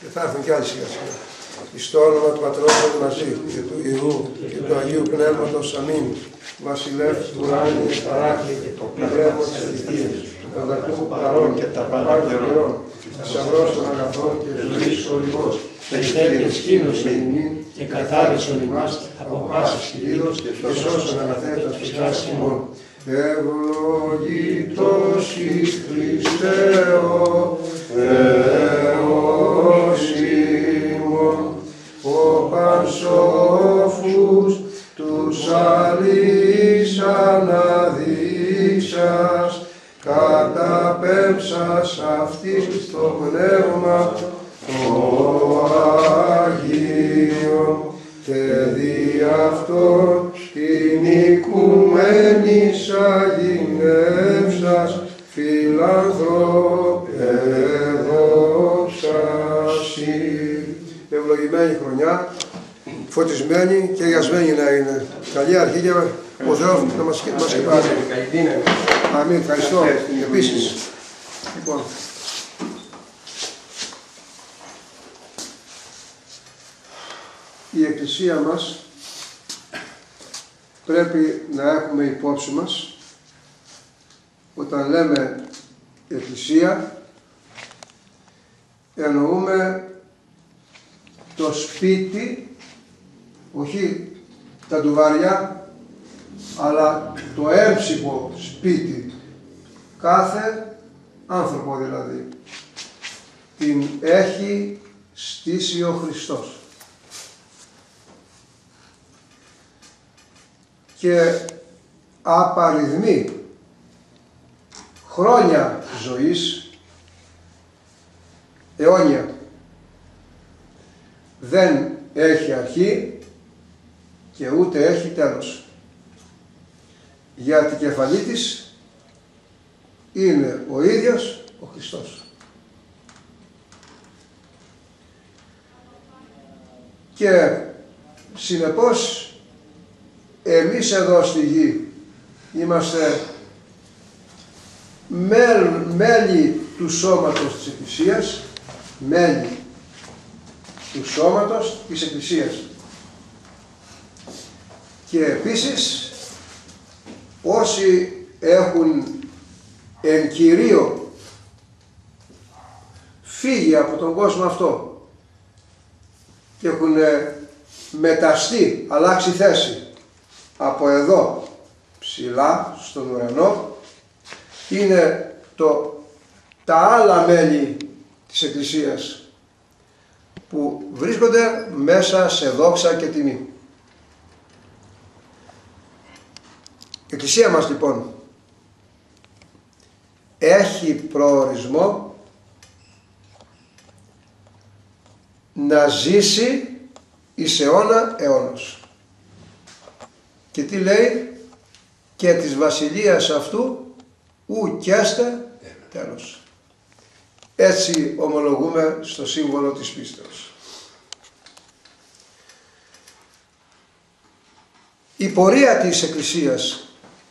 Και θα έρθουν κι άλλοι σιγά σιγά. Εις το όνομα του Πατρός μαζί και του Υιού και του Αγίου Πνεύματος. Αμήν. Βασιλεύ του ουράνιου και παράκλητε το πνεύμα της αληθείας, του πανταχού παρών και τα παράκαιρων, θησαυρός των αγαθών και ζωής ολιγός, περιθέλειες σκήνους ημίν και καθάρισον ημάς από πάσης κυλίδος και σώσον αναθέτας ψυχάς ημών. Ευλογητός εις Χριστέ ο Θεός ημών, ο πανσόφους τους αλείς αναδείξας, καταπέμψας αυτής το πνεύμα το Αγίο και δι' αυτόν την οικουμένης αγινεύσας φιλανθρώπε δόξασι. Ευλογημένη χρονιά, φωτισμένη και αγιασμένη να είναι. Καλή αρχή και ο Θεός να μας σκεπάσει. Αμήν, ευχαριστώ. Επίσης, λοιπόν, η Εκκλησία μας πρέπει να έχουμε υπόψη μας όταν λέμε Εκκλησία εννοούμε το σπίτι, όχι τα ντουβάρια, αλλά το έμψυχο σπίτι, κάθε άνθρωπο δηλαδή, την έχει στήσει ο Χριστός. Και απαριθμεί χρόνια ζωής αιώνια. Δεν έχει αρχή και ούτε έχει τέλος. Γιατί κεφαλή της είναι ο ίδιος ο Χριστός. Και συνεπώς εμείς εδώ στη γη είμαστε μέλη του σώματος της Εκκλησίας, μέλη του σώματος της Εκκλησίας. Και επίσης όσοι έχουν εν κυρίω φύγει από τον κόσμο αυτό και έχουν μεταστεί, αλλάξει θέση από εδώ ψηλά στον ουρανό, είναι τα άλλα μέλη της Εκκλησίας που βρίσκονται μέσα σε δόξα και τιμή. Η Εκκλησία μας λοιπόν έχει προορισμό να ζήσει εις αιώνα αιώνος. Και τι λέει? Και της βασιλείας αυτού ουκέστε τέλος. Έτσι ομολογούμε στο σύμβολο της πίστεως. Η πορεία της Εκκλησίας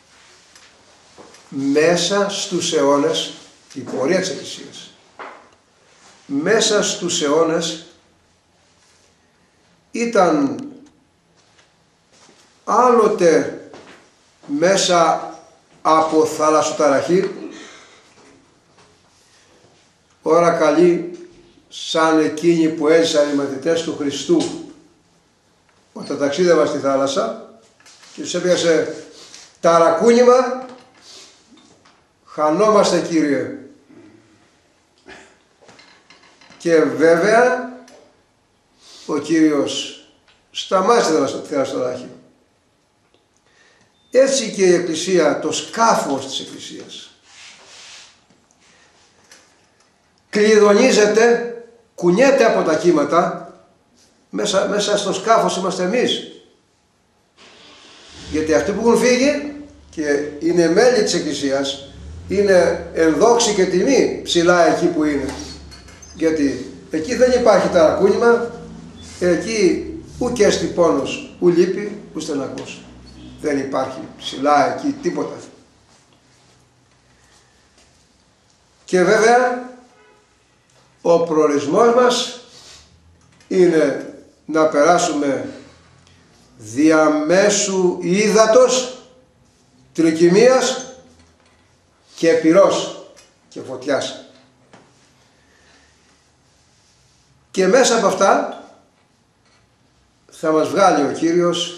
μέσα στους αιώνες, η πορεία της Εκκλησίας μέσα στους αιώνες ήταν άλλοτε μέσα από θαλασσοταραχή, ώρα καλή σαν εκείνοι που έζησαν οι μαθητές του Χριστού όταν ταξίδευαν στη θάλασσα και τους έπιασε ταρακούνημα, χανόμαστε Κύριε. Και βέβαια ο Κύριος σταμάτησε τη θαλασσοταραχή. Έτσι και η Εκκλησία, το σκάφος της Εκκλησίας, κλειδονίζεται, κουνιέται από τα κύματα, μέσα στο σκάφος είμαστε εμείς. Γιατί αυτοί που έχουν φύγει και είναι μέλη της Εκκλησίας, είναι εν δόξη και τιμή ψηλά εκεί που είναι. Γιατί εκεί δεν υπάρχει ταρακούνημα, εκεί ου κέστη πόνος, ου λύπη, ου στεναχώς. Δεν υπάρχει ψηλά εκεί τίποτα. Και βέβαια ο προορισμός μας είναι να περάσουμε διαμέσου ύδατος, τρικυμίας και πυρός και φωτιάς. Και μέσα από αυτά θα μας βγάλει ο Κύριος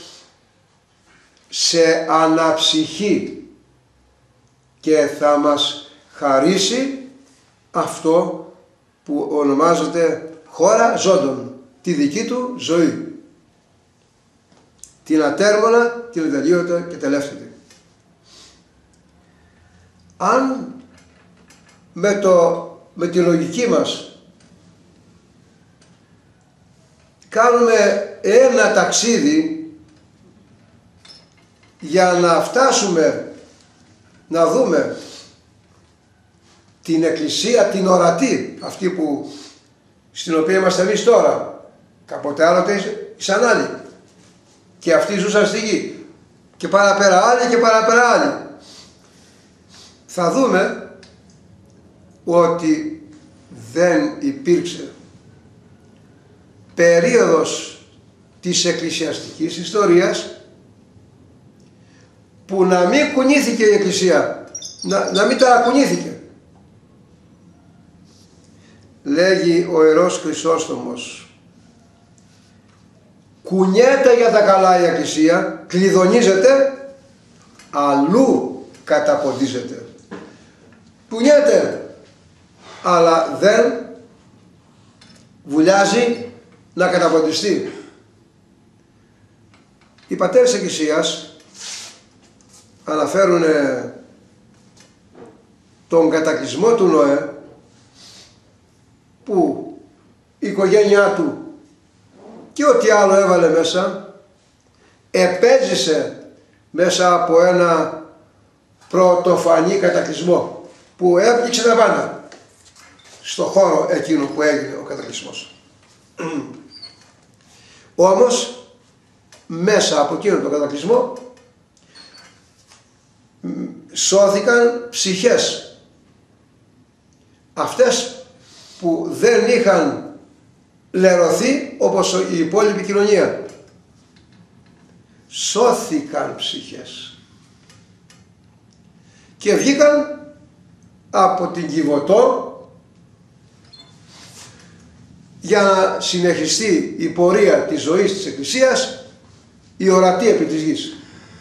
σε αναψυχή και θα μας χαρίσει αυτό που ονομάζεται χώρα ζώντων, τη δική του ζωή, την ατέρμονα, την ατελείωτα και τελεύθυνη. Αν με τη λογική μας κάνουμε ένα ταξίδι για να φτάσουμε να δούμε την εκκλησία, την ορατή, αυτή στην οποία είμαστε εμείς τώρα, κάποτε άλλοτε σαν άλλοι, και αυτοί ζούσαν στη γη, και παραπέρα άλλοι και παραπέρα άλλοι, θα δούμε ότι δεν υπήρξε περίοδος της εκκλησιαστικής ιστορίας που να μην κουνήθηκε η Εκκλησία, να μην ταρακουνήθηκε. Λέγει ο Ιερός Χρυσόστομος, κουνιέται για τα καλά η Εκκλησία, κλειδονίζεται, αλλού καταποντίζεται. Κουνιέται, αλλά δεν βουλιάζει να καταποντιστεί. Οι πατέρες της Εκκλησίας αναφέρουν τον κατακλυσμό του Νοέ, που η οικογένειά του και ό,τι άλλο έβαλε μέσα επέζησε μέσα από ένα πρωτοφανή κατακλυσμό που έπληξε τα πάντα στο χώρο εκείνο που έγινε ο κατακλυσμός. Όμως μέσα από εκείνο τον κατακλυσμό σώθηκαν ψυχές, αυτές που δεν είχαν λερωθεί όπως η υπόλοιπη κοινωνία. Σώθηκαν ψυχές και βγήκαν από την Κιβωτό για να συνεχιστεί η πορεία της ζωής της Εκκλησίας, η ορατή επί της γης.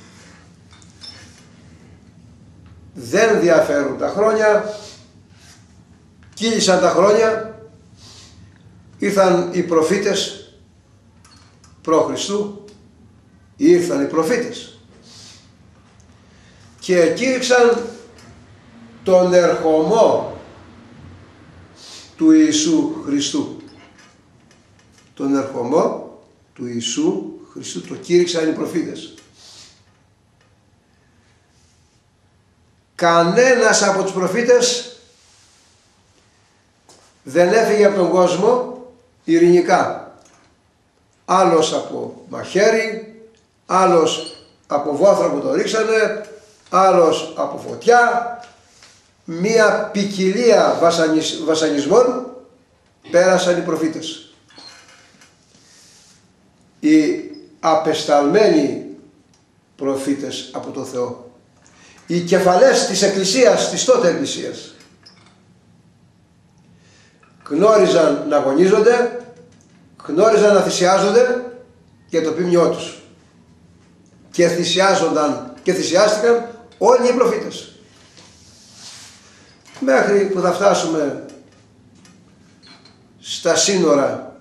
Δεν διαφέρουν τα χρόνια, κύλησαν τα χρόνια, ήρθαν οι προφήτες προ Χριστού, ήρθαν οι προφήτες και κήρυξαν τον ερχομό του Ιησού Χριστού. Τον ερχομό του Ιησού Χριστού το κήρυξαν οι προφήτες. Κανένας από τους προφήτες δεν έφυγε από τον κόσμο ειρηνικά. Άλλος από μαχαίρι, άλλος από βόθρο που το ρίξανε, άλλος από φωτιά. Μία ποικιλία βασανισμών πέρασαν οι προφήτες. Οι απεσταλμένοι προφήτες από τον Θεό. Οι κεφαλές της Εκκλησίας, της τότε Εκκλησίας, γνώριζαν να αγωνίζονται, γνώριζαν να θυσιάζονται για το ποιμνιό τους. Και θυσιάζονταν και θυσιάστηκαν όλοι οι προφήτες. Μέχρι που θα φτάσουμε στα σύνορα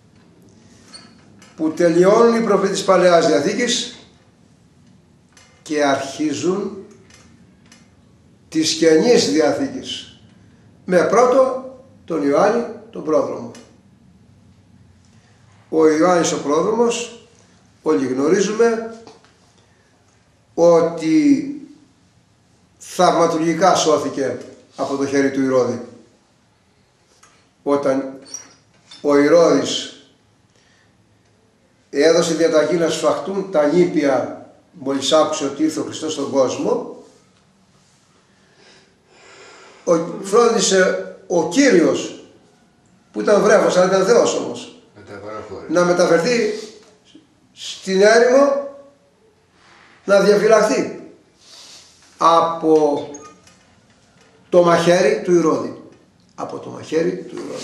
που τελειώνουν οι προφήτες της Παλαιάς Διαθήκης και αρχίζουν της Καινής Διαθήκης, με πρώτο τον Ιωάννη τον πρόδρομο. Ο Ιωάννης ο πρόδρομος, όλοι γνωρίζουμε ότι θαυματουργικά σώθηκε από το χέρι του Ηρώδη. Όταν ο Ηρώδης έδωσε διαταγή να σφαχτούν τα νήπια μόλις άκουσε ότι ήρθε ο Χριστός στον κόσμο, φρόντισε ο Κύριος, που ήταν βρέφος αλλά ήταν Θεός όμως, να μεταφερθεί στην έρημο να διαφυλαχθεί από το μαχαίρι του Ηρώδη. Από το μαχαίρι του Ηρώδη.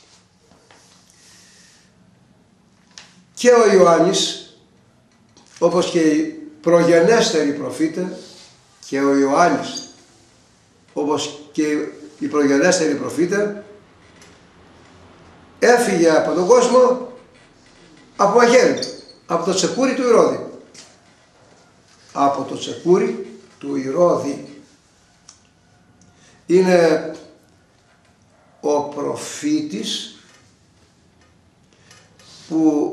Και ο Ιωάννης, όπως και οι προγενέστεροι προφήτες, και ο Ιωάννης, όπως και οι προγενέστεροι προφήτες, έφυγε από τον κόσμο από μαχαίρι, από το τσεκούρι του Ηρώδη. Από το τσεκούρι του Ηρώδη. Είναι ο προφήτης που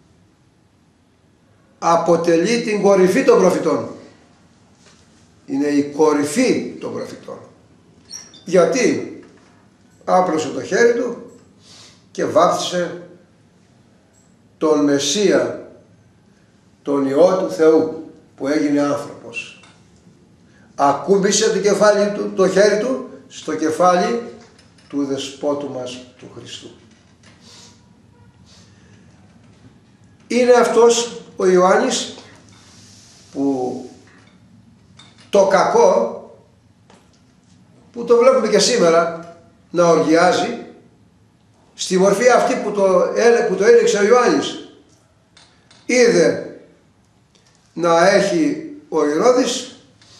αποτελεί την κορυφή των προφητών. Είναι η κορυφή των προφητών. Γιατί άπλωσε το χέρι του και βάφτισε τον Μεσσία, τον Υιό του Θεού, που έγινε άνθρωπος. Ακούμπησε το κεφάλι του, το χέρι του στο κεφάλι του δεσπότου μας του Χριστού. Είναι αυτός ο Ιωάννης που το κακό, που το βλέπουμε και σήμερα να οργιάζει, στη μορφή αυτή που το έριξε ο Ιωάννης, είδε να έχει ο Ηρώδης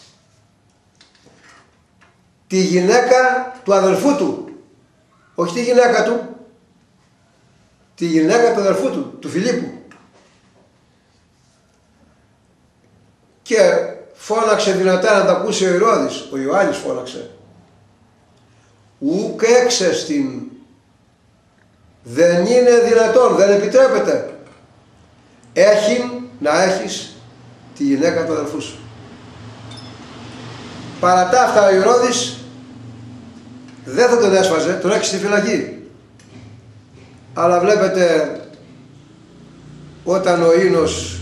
τη γυναίκα του αδελφού του, όχι τη γυναίκα του, τη γυναίκα του αδελφού του, του Φιλίππου, και φώναξε δυνατά να τα ακούσει ο Ηρώδης. Ο Ιωάννης φώναξε, ουκ έξεστην, δεν είναι δυνατόν, δεν επιτρέπεται, έχει να έχεις τη γυναίκα του αδελφού σου. Παρά τα αυτά ο Ηρώδης δεν θα τον έσφαζε, τον έχει στη φυλακή. Αλλά βλέπετε, όταν ο ίνος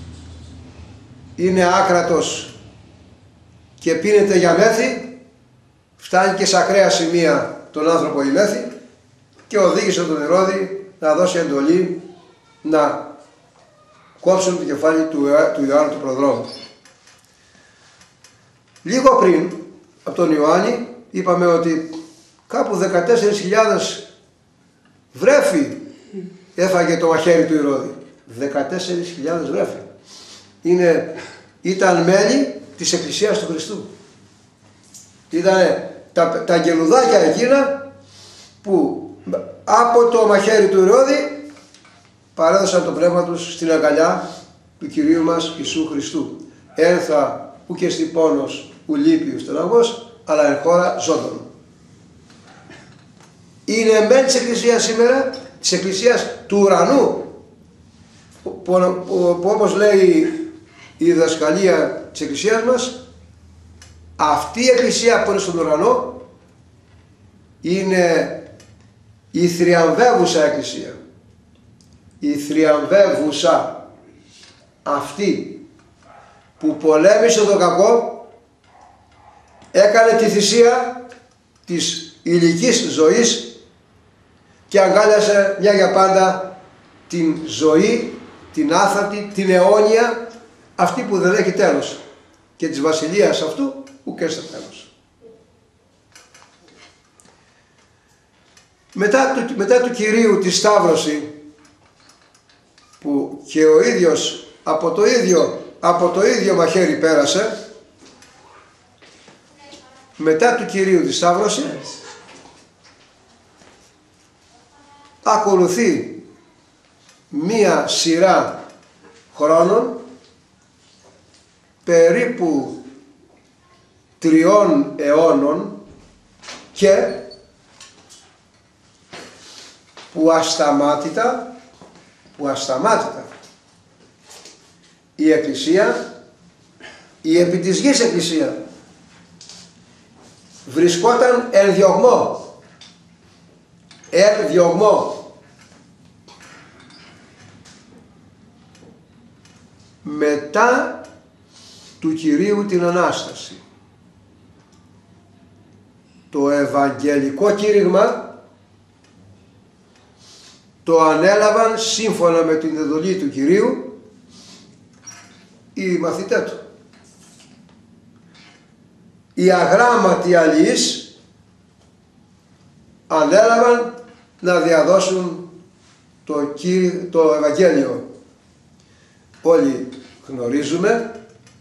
είναι άκρατος και πίνεται για μέθη, φτάνει και σε ακραία σημεία τον άνθρωπο η μέθη, και οδήγησε τον Ηρώδη να δώσει εντολή να κόψουν το κεφάλι του Ιωάννου του Προδρόμου. Λίγο πριν από τον Ιωάννη είπαμε ότι κάπου 14.000 βρέφη έφαγε το μαχαίρι του Ηρώδη. 14.000 βρέφη. Ήταν μέλη της Εκκλησίας του Χριστού. Ήταν τα αγγελουδάκια εκείνα που από το μαχαίρι του Ηρώδη παρέδωσαν το πνεύμα τους στην αγκαλιά του Κυρίου μας Ιησού Χριστού. Ένθα που και στην πόνος ου λείπει ο στεναγός, αλλά εν χώρα ζώντων. Είναι μεν της Εκκλησίας σήμερα, της Εκκλησίας του ουρανού, που όπως λέει η διδασκαλία της Εκκλησίας μας, αυτή η Εκκλησία που είναι στον ουρανό είναι η θριαμβεύουσα Εκκλησία. Η θριαμβεύουσα, αυτή που πολέμησε το κακό, έκανε τη θυσία της ηλικής ζωής και αγκάλιασε μια για πάντα την ζωή, την άθατη, την αιώνια, αυτή που δεν έχει τέλος, και της βασιλείας αυτού που και στο τέλος. Μετά του Κυρίου τη Σταύρωση, που και ο ίδιος από το ίδιο μαχαίρι πέρασε, μετά του Κυρίου τη Σταύρωση ακολουθεί μία σειρά χρόνων, περίπου 3 αιώνων, και που ασταμάτητα η Εκκλησία, η επί της γης Εκκλησία, βρισκόταν εν διωγμό, μετά του Κυρίου την Ανάσταση. Το Ευαγγελικό κήρυγμα το ανέλαβαν σύμφωνα με την εντολή του Κυρίου οι μαθητές του. Οι αγράμματοι αλληλείς ανέλαβαν να διαδώσουν το Ευαγγέλιο. Όλοι γνωρίζουμε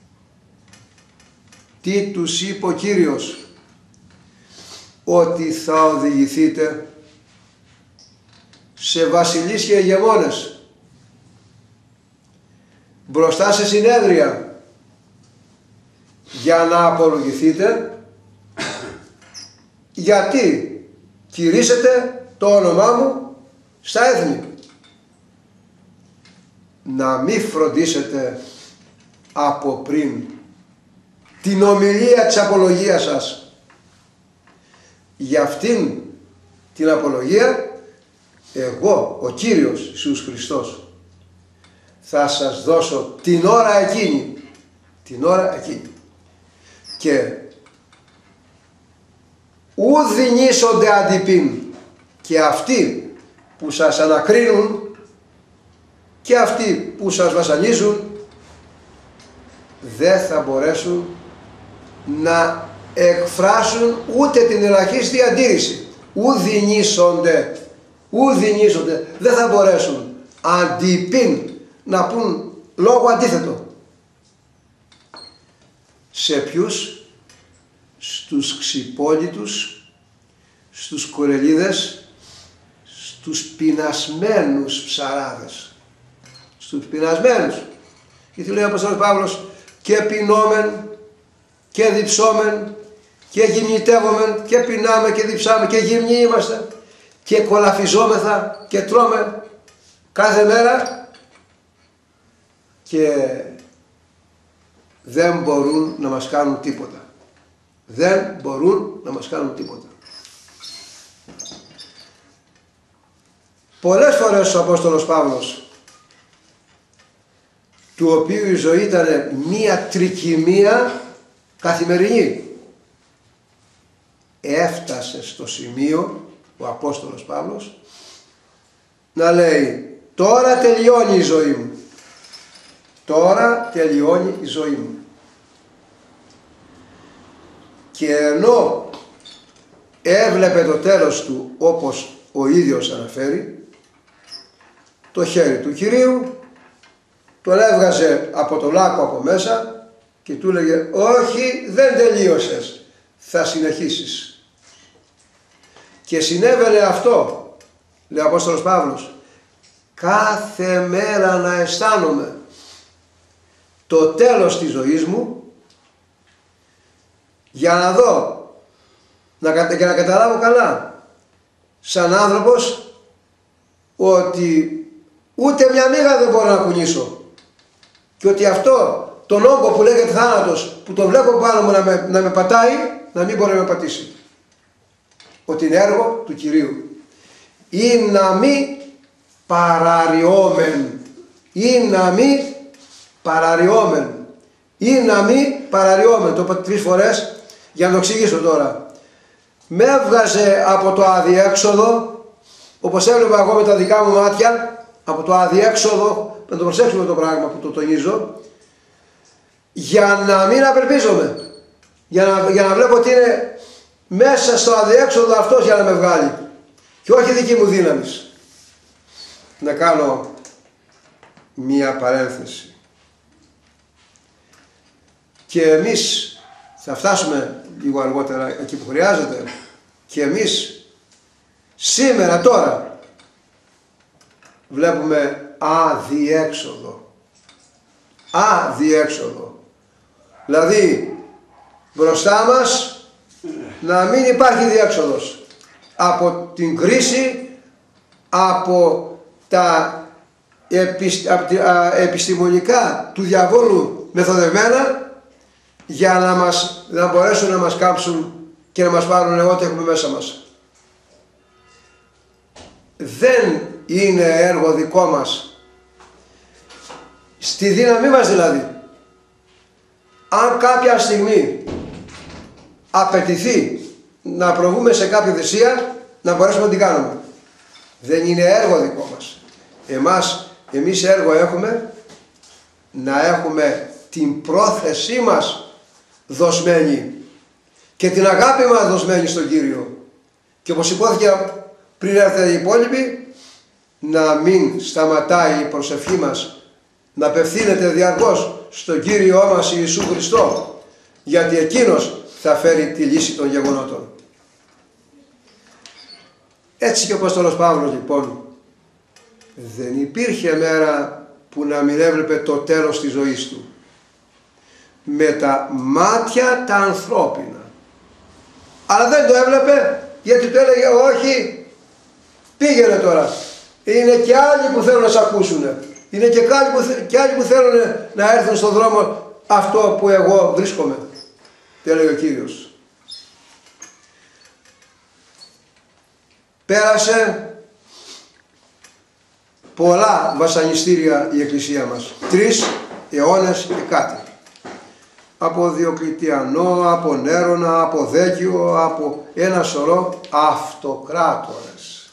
τι τους είπε ο Κύριος, ότι θα οδηγηθείτε σε βασιλείς και ηγεμόνες, μπροστά σε συνέδρια, για να απολογηθείτε, γιατί κηρύσσετε το όνομά μου στα έθνη. Να μη φροντίσετε από πριν την ομιλία της απολογίας σας. Για αυτήν την απολογία εγώ, ο Κύριος Ιησούς Χριστός, θα σας δώσω την ώρα εκείνη. Την ώρα εκείνη. Και ου δινήσονται αντιπίν, και αυτοί που σας ανακρίνουν και αυτοί που σας βασανίζουν δεν θα μπορέσουν να εκφράσουν ούτε την ελαχίστη αντίρρηση. Ου δινήσονται, δεν θα μπορέσουν αντιπίν να πούν λόγο αντίθετο. Σε ποιους? Στους ξυπόλυτους, στους κορελίδες, στους πεινασμένους ψαράδες. Στους πεινασμένους. Γιατί λέει ο Απόστολος Παύλος, και πεινόμεν και διψόμεν και γυμνητεύομεν και πεινάμε και διψάμε και γυμνοί είμαστε και κολαφιζόμεθα και τρώμε κάθε μέρα και δεν μπορούν να μας κάνουν τίποτα. Δεν μπορούν να μας κάνουν τίποτα. Πολλές φορές ο Απόστολος Παύλος, του οποίου η ζωή ήταν μία τρικυμία καθημερινή, έφτασε στο σημείο ο Απόστολος Παύλος να λέει, τώρα τελειώνει η ζωή μου. Τώρα τελειώνει η ζωή μου. Και ενώ έβλεπε το τέλος του, όπως ο ίδιος αναφέρει, το χέρι του Κυρίου τον έβγαζε από το λάκκο από μέσα και του έλεγε, όχι, δεν τελείωσες, θα συνεχίσεις. Και συνέβαινε αυτό, λέει ο Απόστολος Παύλος, κάθε μέρα να αισθάνομαι το τέλος της ζωής μου, για να δω και να καταλάβω καλά σαν άνθρωπος ότι ούτε μια μύγα δεν μπορώ να κουνήσω και ότι αυτό τον όγκο που λέγεται θάνατος, που τον βλέπω πάνω μου να με πατάει, να μην μπορεί να με πατήσει. Ότι είναι έργο του Κυρίου. Ή να μη παραριόμεν. Ή να μη παραριόμεν. Ή να μη παραριόμεν. Το είπα 3 φορές για να το εξηγήσω τώρα. Με έβγαζε από το αδιέξοδο, όπως έβλεπα εγώ με τα δικά μου μάτια, από το αδιέξοδο, να το προσέξουμε το πράγμα που το τονίζω, για να μην απελπίζομαι, για να βλέπω ότι είναι μέσα στο αδιέξοδο αυτός για να με βγάλει και όχι δική μου δύναμη. Να κάνω μία παρένθεση. Και εμείς θα φτάσουμε λίγο αργότερα εκεί που χρειάζεται, και εμείς σήμερα τώρα βλέπουμε αδιέξοδο. Αδιέξοδο. Δηλαδή μπροστά μας να μην υπάρχει διέξοδος από την κρίση, από τα επιστημονικά του διαβόλου μεθοδευμένα, για να μπορέσουν να μας κάψουν και να μας πάρουν ό,τι έχουμε μέσα μας. Δεν είναι έργο δικό μας, στη δύναμή μας δηλαδή. Αν κάποια στιγμή απαιτηθεί να προβούμε σε κάποια θυσία, να μπορέσουμε να την κάνουμε. Δεν είναι έργο δικό μας. Εμείς έργο έχουμε, να έχουμε την πρόθεσή μας δοσμένη και την αγάπη μας δοσμένη στον Κύριο. Και όπως υπόθηκε πριν έρθουν οι υπόλοιποι, να μην σταματάει η προσευχή μας, να απευθύνεται διαρκώς στον Κύριό μας Ιησού Χριστό, γιατί Εκείνος θα φέρει τη λύση των γεγονότων. Έτσι και ο Απόστολος Παύλος λοιπόν, δεν υπήρχε μέρα που να μην έβλεπε το τέλος της ζωής του με τα μάτια τα ανθρώπινα. Αλλά δεν το έβλεπε, γιατί του έλεγε όχι, πήγαινε τώρα. Είναι και άλλοι που θέλουν να σε ακούσουν. Είναι και άλλοι που θέλουν να έρθουν στον δρόμο αυτό που εγώ βρίσκομαι. Τι έλεγε ο Κύριος. Πέρασε πολλά βασανιστήρια η Εκκλησία μας. 3 αιώνες και κάτι. Από Διοκλητιανό, από Νέρονα, από Δέκιο, από ένα σωρό αυτοκράτορες.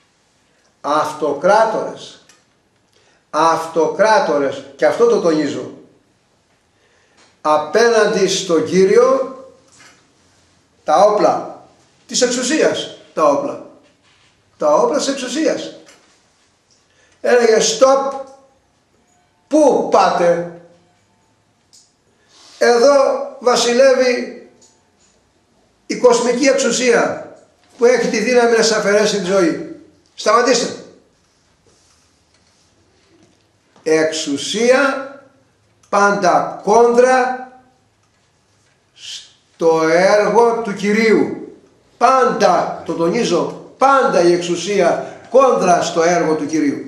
Αυτοκράτορες. Και αυτό το τονίζω. Απέναντι στον Κύριο τα όπλα της εξουσίας. Τα όπλα της εξουσίας. Έλεγε stop, πού πάτε? Εδώ βασιλεύει η κοσμική εξουσία που έχει τη δύναμη να σας αφαιρέσει τη ζωή. Σταματήστε. Εξουσία πάντα κόντρα στο έργο του Κυρίου. Πάντα, το τονίζω, πάντα η εξουσία κόντρα στο έργο του Κυρίου.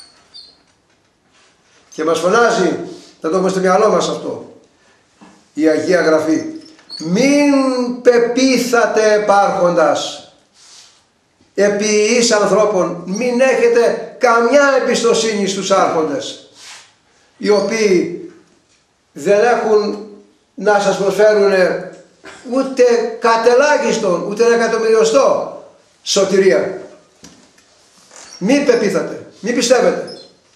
Και μας φωνάζει, να το έχουμε στο μυαλό μας αυτό, η Αγία Γραφή. Μην πεπίθατε επάρχοντας επί εις ανθρώπων, μην έχετε καμιά εμπιστοσύνη στους άρχοντες, οι οποίοι δεν έχουν να σας προσφέρουν ούτε κατελάχιστον, ούτε ένα εκατομμυριωστό σωτηρία. Μην πεπίθατε, μην πιστεύετε.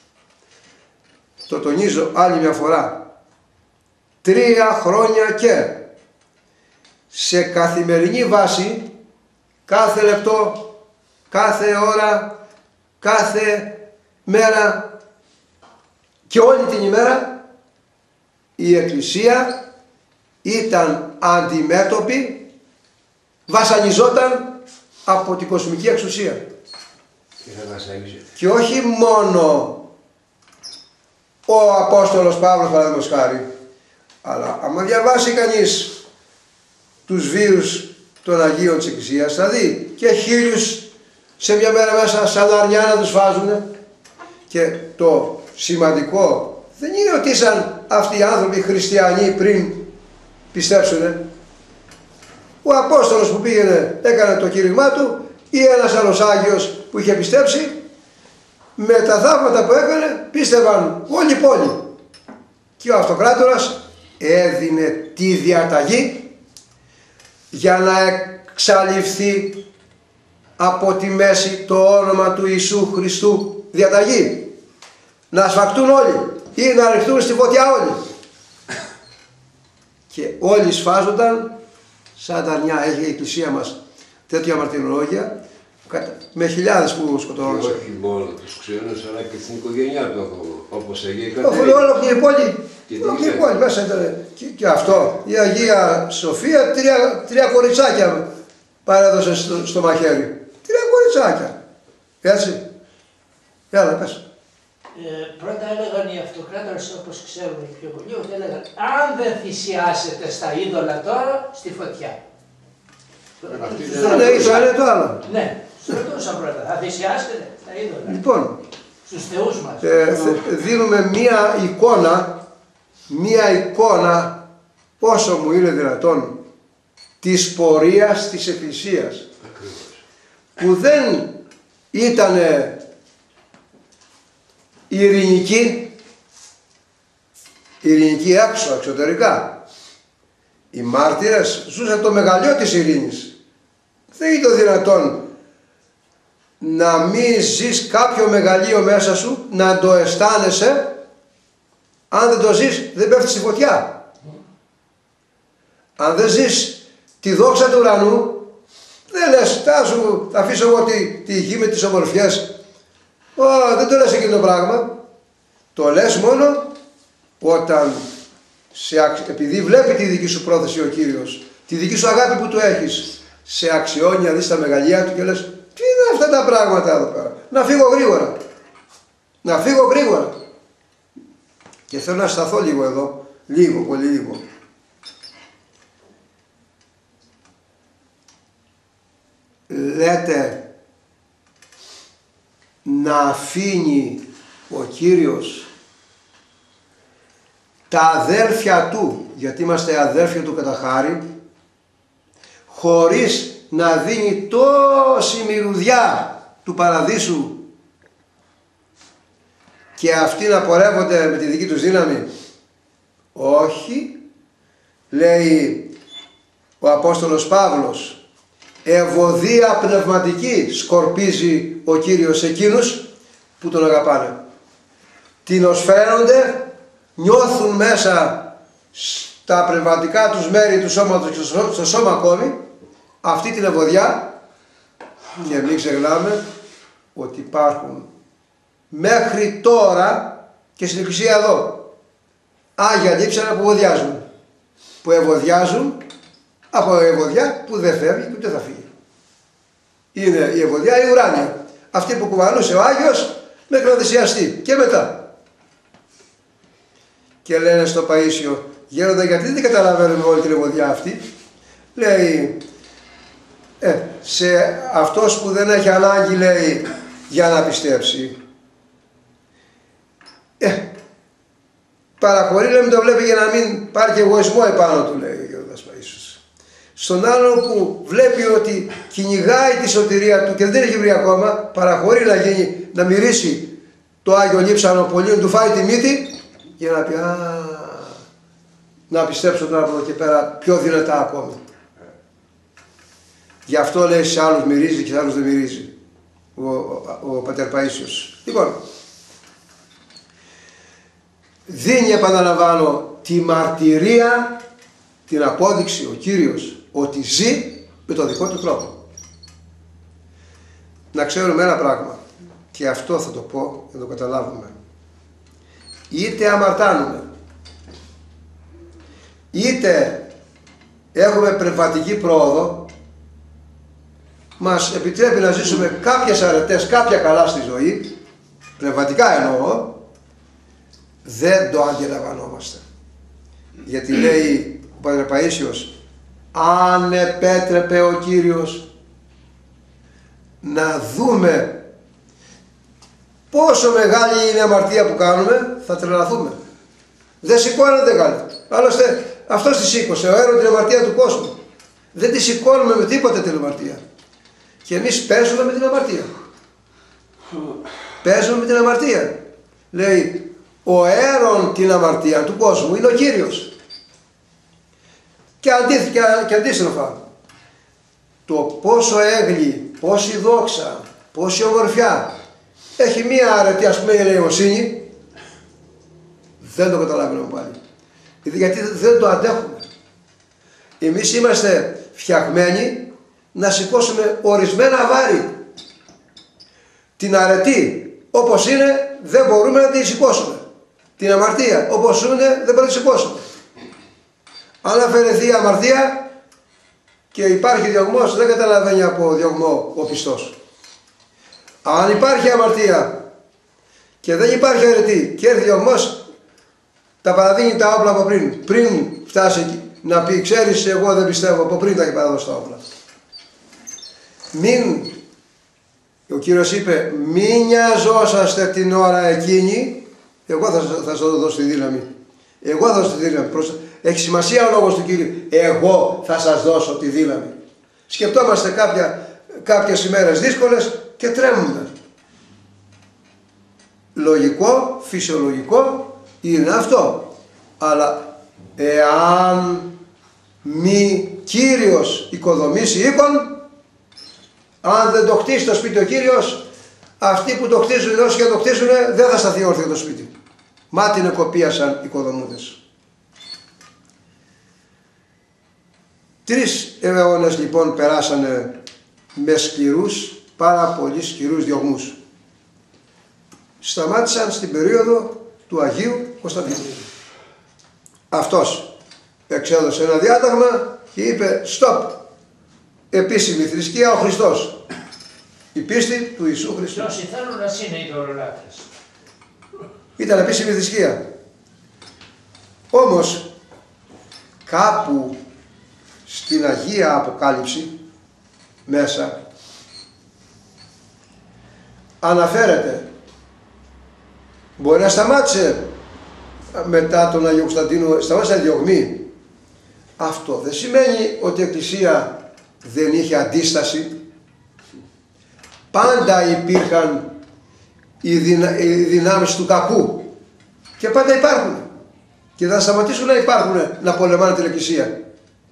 Το τονίζω άλλη μια φορά. 3 χρόνια και σε καθημερινή βάση, κάθε λεπτό, κάθε ώρα, κάθε μέρα και όλη την ημέρα η Εκκλησία ήταν αντιμέτωπη, βασανιζόταν από την κοσμική εξουσία. Και όχι μόνο ο Απόστολος Παύλος παραδείγματος χάρη, αλλά άμα διαβάσει κανείς τους βίους των Αγίων της Εκκλησίας, θα δει και 1000 σε μια μέρα μέσα σαν αρνιά να τους βάζουν. Και το σημαντικό δεν είναι ότι ήσαν αυτοί οι άνθρωποι χριστιανοί πριν πιστέψουν. Ο Απόστολος που πήγαινε έκανε το κήρυγμά του ή ένας άλλος Άγιος που είχε πιστέψει, με τα θαύματα που έκανε πίστευαν όλη η πόλη. Και ο αυτοκράτορας έδινε τη διαταγή για να εξαλειφθεί από τη μέση το όνομα του Ιησού Χριστού. Διαταγή να σφαχτούν όλοι ή να ριχτούν στη φωτιά όλοι. Και όλοι σφάζονταν σαν τα αρνιά. Έχει η Εκκλησία μας τέτοια μαρτυρολόγια με χιλιάδες που σκοτώνονται. Όχι μόνο τους ξένους, αλλά και στην οικογένειά του, όπως έγινε. Ολόκληρη η πόλη μέσα ήταν. Και αυτό, η Αγία Σοφία 3 κοριτσάκια παρέδωσε στο μαχαίρι. 3 κοριτσάκια. Έτσι. Έλα, πες. Πρώτα έλεγαν οι αυτοκράτορες, όπως ξέρουμε πιο πολύ, ότι έλεγαν αν δεν θυσιάσετε στα είδωλα τώρα, στη φωτιά. Ναι, είναι το άλλο. Ναι, σου ρωτούσαν πρώτα, θα θυσιάσετε στα είδωλα. Λοιπόν, στους θεούς μας. δίνουμε μία εικόνα, όσο μου είναι δυνατόν, της πορείας της Εκκλησίας. Που δεν ήταν ειρηνική έξω, εξωτερικά. Οι μάρτυρες ζούσαν το μεγαλείο της ειρήνης. Δεν ήταν δυνατόν να μην ζεις κάποιο μεγαλείο μέσα σου, να το αισθάνεσαι. Αν δεν το ζεις, δεν πέφτεις στη φωτιά. Αν δεν ζεις τη δόξα του ουρανού, δεν λες, θα αφήσω εγώ τη γη με τις ομορφιές. Δεν το λες εκείνο το πράγμα. Το λες μόνο όταν, επειδή βλέπει τη δική σου πρόθεση ο Κύριος, τη δική σου αγάπη που του έχεις, σε αξιώνει να δεις τα μεγαλεία του και λες, τι είναι αυτά τα πράγματα εδώ πέρα, να φύγω γρήγορα. Να φύγω γρήγορα. Και θέλω να σταθώ λίγο εδώ, λίγο, πολύ λίγο. Λέτε να αφήνει ο Κύριος τα αδέρφια του, γιατί είμαστε αδέρφια του κατά χάρη, χωρίς να δίνει τόση μυρωδιά του παραδείσου και αυτοί να πορεύονται με τη δική τους δύναμη. Όχι, λέει ο Απόστολος Παύλος, ευωδία πνευματική σκορπίζει ο Κύριος εκείνους που τον αγαπάνε. Τινοσφαίνονται, νιώθουν μέσα στα πνευματικά τους μέρη του σώματος και στο σώμα ακόμη αυτή την ευωδιά. Και μην ξεχνάμε ότι υπάρχουν μέχρι τώρα και στην εκκλησία εδώ άγια λείψανα που ευωδιάζουν. Που ευωδιάζουν από ευωδιά που δεν φεύγει και ούτε θα φύγει. Είναι η ευωδιά η ουράνια. Αυτή που κουβαλούσε ο Άγιος μέχρι να θυσιαστεί και μετά. Και λένε στο Παΐσιο, γέροντα, γιατί δεν καταλαβαίνουμε όλη την ευωδιά αυτή. Λέει, σε αυτός που δεν έχει ανάγκη, λέει, για να πιστέψει, παραχωρεί, λέει, μην το βλέπει για να μην πάρει και εγωισμό επάνω του, λέει ο γέροντας Παΐσιος. Στον άλλον που βλέπει ότι κυνηγάει τη σωτηρία του και δεν έχει βρει ακόμα, παραχωρεί να μυρίσει το Άγιο Λείψανο πολύ, να του φάει τη μύτη, για να πει, να πιστέψω τώρα από εδώ και πέρα πιο δυνατά ακόμη. Γι' αυτό λέει σε άλλους μυρίζει και σε άλλους δεν μυρίζει ο Πατέρ Παΐσιος. Λοιπόν, δίνει, επαναλαμβάνω, τη μαρτυρία, την απόδειξη ο Κύριος ότι ζει με τον δικό του τρόπο. Να ξέρουμε ένα πράγμα, και αυτό θα το πω, να το καταλάβουμε. Είτε αμαρτάνουμε, είτε έχουμε πνευματική πρόοδο, μας επιτρέπει να ζήσουμε κάποιες αρετές, κάποια καλά στη ζωή, πνευματικά εννοώ, δεν το αντιλαμβανόμαστε. Γιατί λέει ο Πατέρ Παΐσιος, αν επέτρεπε ο Κύριος να δούμε πόσο μεγάλη είναι η αμαρτία που κάνουμε, θα τρελαθούμε. Δεν σηκώνεται κάτι. Άλλωστε αυτός τη σήκωσε, ο Έρων, την αμαρτία του κόσμου. Δεν τη σηκώνουμε με τίποτα την αμαρτία. Και εμείς παίζουμε με την αμαρτία. Παίζουμε με την αμαρτία. Λέει, ο Έρων την αμαρτία του κόσμου είναι ο Κύριος. Και αντίστροφα. Το πόσο έγλη, πόση δόξα, πόση ομορφιά έχει μία αρετή, ας πούμε, η ελεημοσύνη, δεν το καταλαβαίνουμε πάλι. Γιατί δεν το αντέχουμε. Εμείς είμαστε φτιαγμένοι να σηκώσουμε ορισμένα βάρη. Την αρετή όπως είναι δεν μπορούμε να τη σηκώσουμε. Την αμαρτία όπως είναι δεν μπορούμε να τη σηκώσουμε. Αν αφαιρεθεί η αμαρτία και υπάρχει διωγμός, δεν καταλαβαίνει από διωγμό ο πιστός. Αν υπάρχει αμαρτία και δεν υπάρχει αρετή και έρθει διωγμός, τα παραδίνει τα όπλα από πριν. Πριν φτάσει εκεί να πει, ξέρεις, εγώ δεν πιστεύω, από πριν τα έχει παραδώσει τα όπλα. Ο Κύριος είπε, μην νοιαζόσαστε την ώρα εκείνη, εγώ θα σας δώσω τη δύναμη. Εγώ θα σας δώσω τη δύναμη. Έχει σημασία ο λόγος του Κύριου. Εγώ θα σας δώσω τη δύναμη. Σκεπτόμαστε κάποιες ημέρες δύσκολες και τρέμουμε. Λογικό, φυσιολογικό είναι αυτό. Αλλά εάν μη Κύριος οικοδομήσει οίκον, Αν δεν το χτίσει το σπίτι ο Κύριος, αυτοί που το χτίζουν, όσοι και το χτίζουν, δεν θα σταθεί όρθιο το σπίτι. Μα την εκοπίασαν οικοδομούντες. 3 αιώνες λοιπόν περάσανε με σκληρούς, πάρα πολύ σκληρούς διωγμούς. Σταμάτησαν στην περίοδο του Αγίου Κωνσταντίνου. Αυτός εξέδωσε ένα διάταγμα και είπε stop, επίσημη θρησκεία ο Χριστός, η πίστη του Ιησού Χριστού. Όσοι θέλουν να είναι ειδωλολάτρες. Ήταν επίσημη θρησκεία. Όμως κάπου στην Αγία Αποκάλυψη μέσα αναφέρεται, μπορεί να σταμάτησε μετά τον Αγίο Κωνσταντίνο, σταμάτησε διωγμή. Αυτό δεν σημαίνει ότι η Εκκλησία δεν είχε αντίσταση. Πάντα υπήρχαν οι δυνάμεις του κακού και πάντα υπάρχουν και θα σταματήσουν να υπάρχουν, να πολεμάνε την Εκκλησία.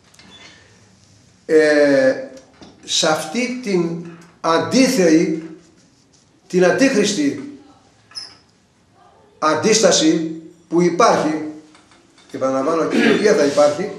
Σε αυτή την αντίθεη, την αντίχριστη αντίσταση που υπάρχει, και επαναλαμβάνω και η οποία θα υπάρχει,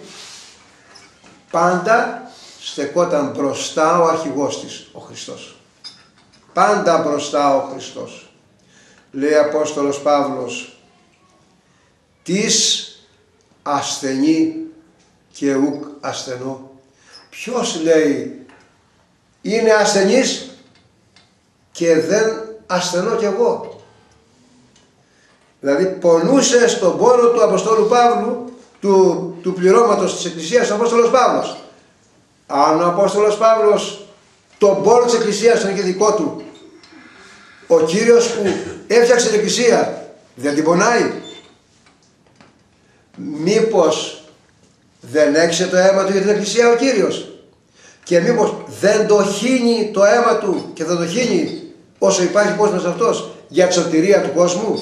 πάντα στεκόταν μπροστά ο αρχηγός της, ο Χριστός. Πάντα μπροστά ο Χριστός. Λέει ο Απόστολος Παύλος, «Τις ασθενή και ουκ ασθενό». Ποιος, λέει, είναι ασθενής και δεν ασθενώ κι εγώ. Δηλαδή πονούσε στον πόνο του Αποστόλου Παύλου, του πληρώματος της Εκκλησίας, ο Απόστολος Παύλος. Αν ο Απόστολος Παύλος τον πόνο της Εκκλησίας τον είχε δικό του, ο Κύριος που έφτιαξε την Εκκλησία δεν την πονάει? Μήπως δεν έξε το αίμα του για την Εκκλησία ο Κύριος? Και μήπως δεν το χύνει το αίμα του και θα το χύνει όσο υπάρχει κόσμος αυτός για τη σωτηρία του κόσμου?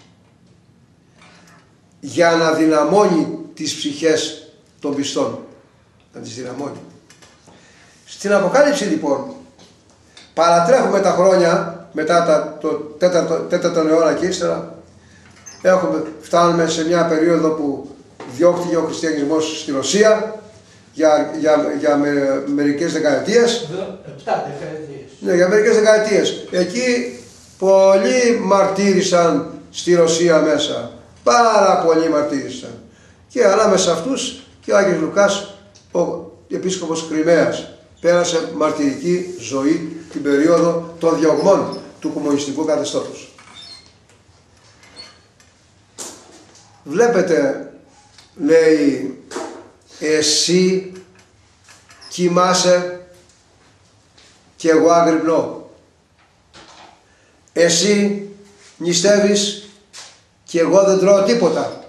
Για να δυναμώνει τις ψυχές των πιστών. Να τις δυναμώνει. Στην Αποκάλυψη λοιπόν παρατρέχουμε τα χρόνια μετά το 4ο αιώνα και ύστερα. Φτάνουμε σε μια περίοδο που διώχτηκε ο χριστιανισμός στη Ρωσία για μερικές δεκαετίες. 7 δεκαετίες. Ναι, για μερικές δεκαετίες. Εκεί πολλοί μαρτύρησαν στη Ρωσία μέσα. Πάρα πολλοί μαρτύρησαν. Και ανάμεσα αυτούς και ο Άγιος Λουκάς, ο επίσκοπος Κριμαίας, πέρασε μαρτυρική ζωή την περίοδο των διωγμών του κομμουνιστικού καθεστώτος. Βλέπετε, λέει, εσύ κοιμάσαι και εγώ αγρυπνώ. Εσύ νηστεύεις και εγώ δεν τρώω τίποτα.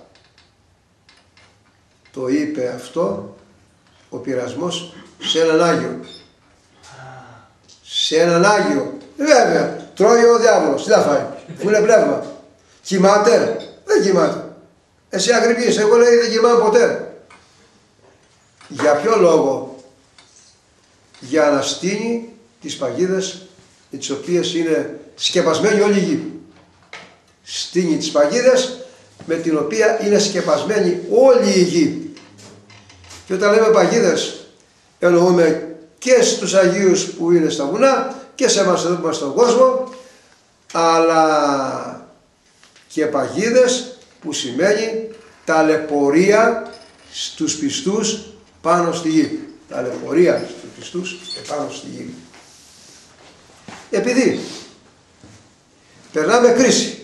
Το είπε αυτό ο πειρασμός σε έναν Άγιο. Σε έναν Άγιο. Βέβαια, τρώει ο διάβολος. Τι θα φάει? Που είναι πνεύμα. Κοιμάται? Δεν κοιμάται. Εσύ αγρυπνείς. Εγώ, λέει, δεν κοιμάμαι ποτέ. Για ποιο λόγο? Για να στείνει τις παγίδες τις οποίες είναι σκεπασμένη όλη η γη. Στείνει τις παγίδες με την οποία είναι σκεπασμένη όλη η γη. Και όταν λέμε παγίδες εννοούμε και στους Αγίους που είναι στα βουνά και σε εμάς εδώ που είμαστε στον κόσμο, αλλά και παγίδες που σημαίνει ταλαιπωρία στους πιστούς πάνω στη γη. Ταλαιπωρία στους πιστούς επάνω στη γη. Επειδή περνάμε κρίση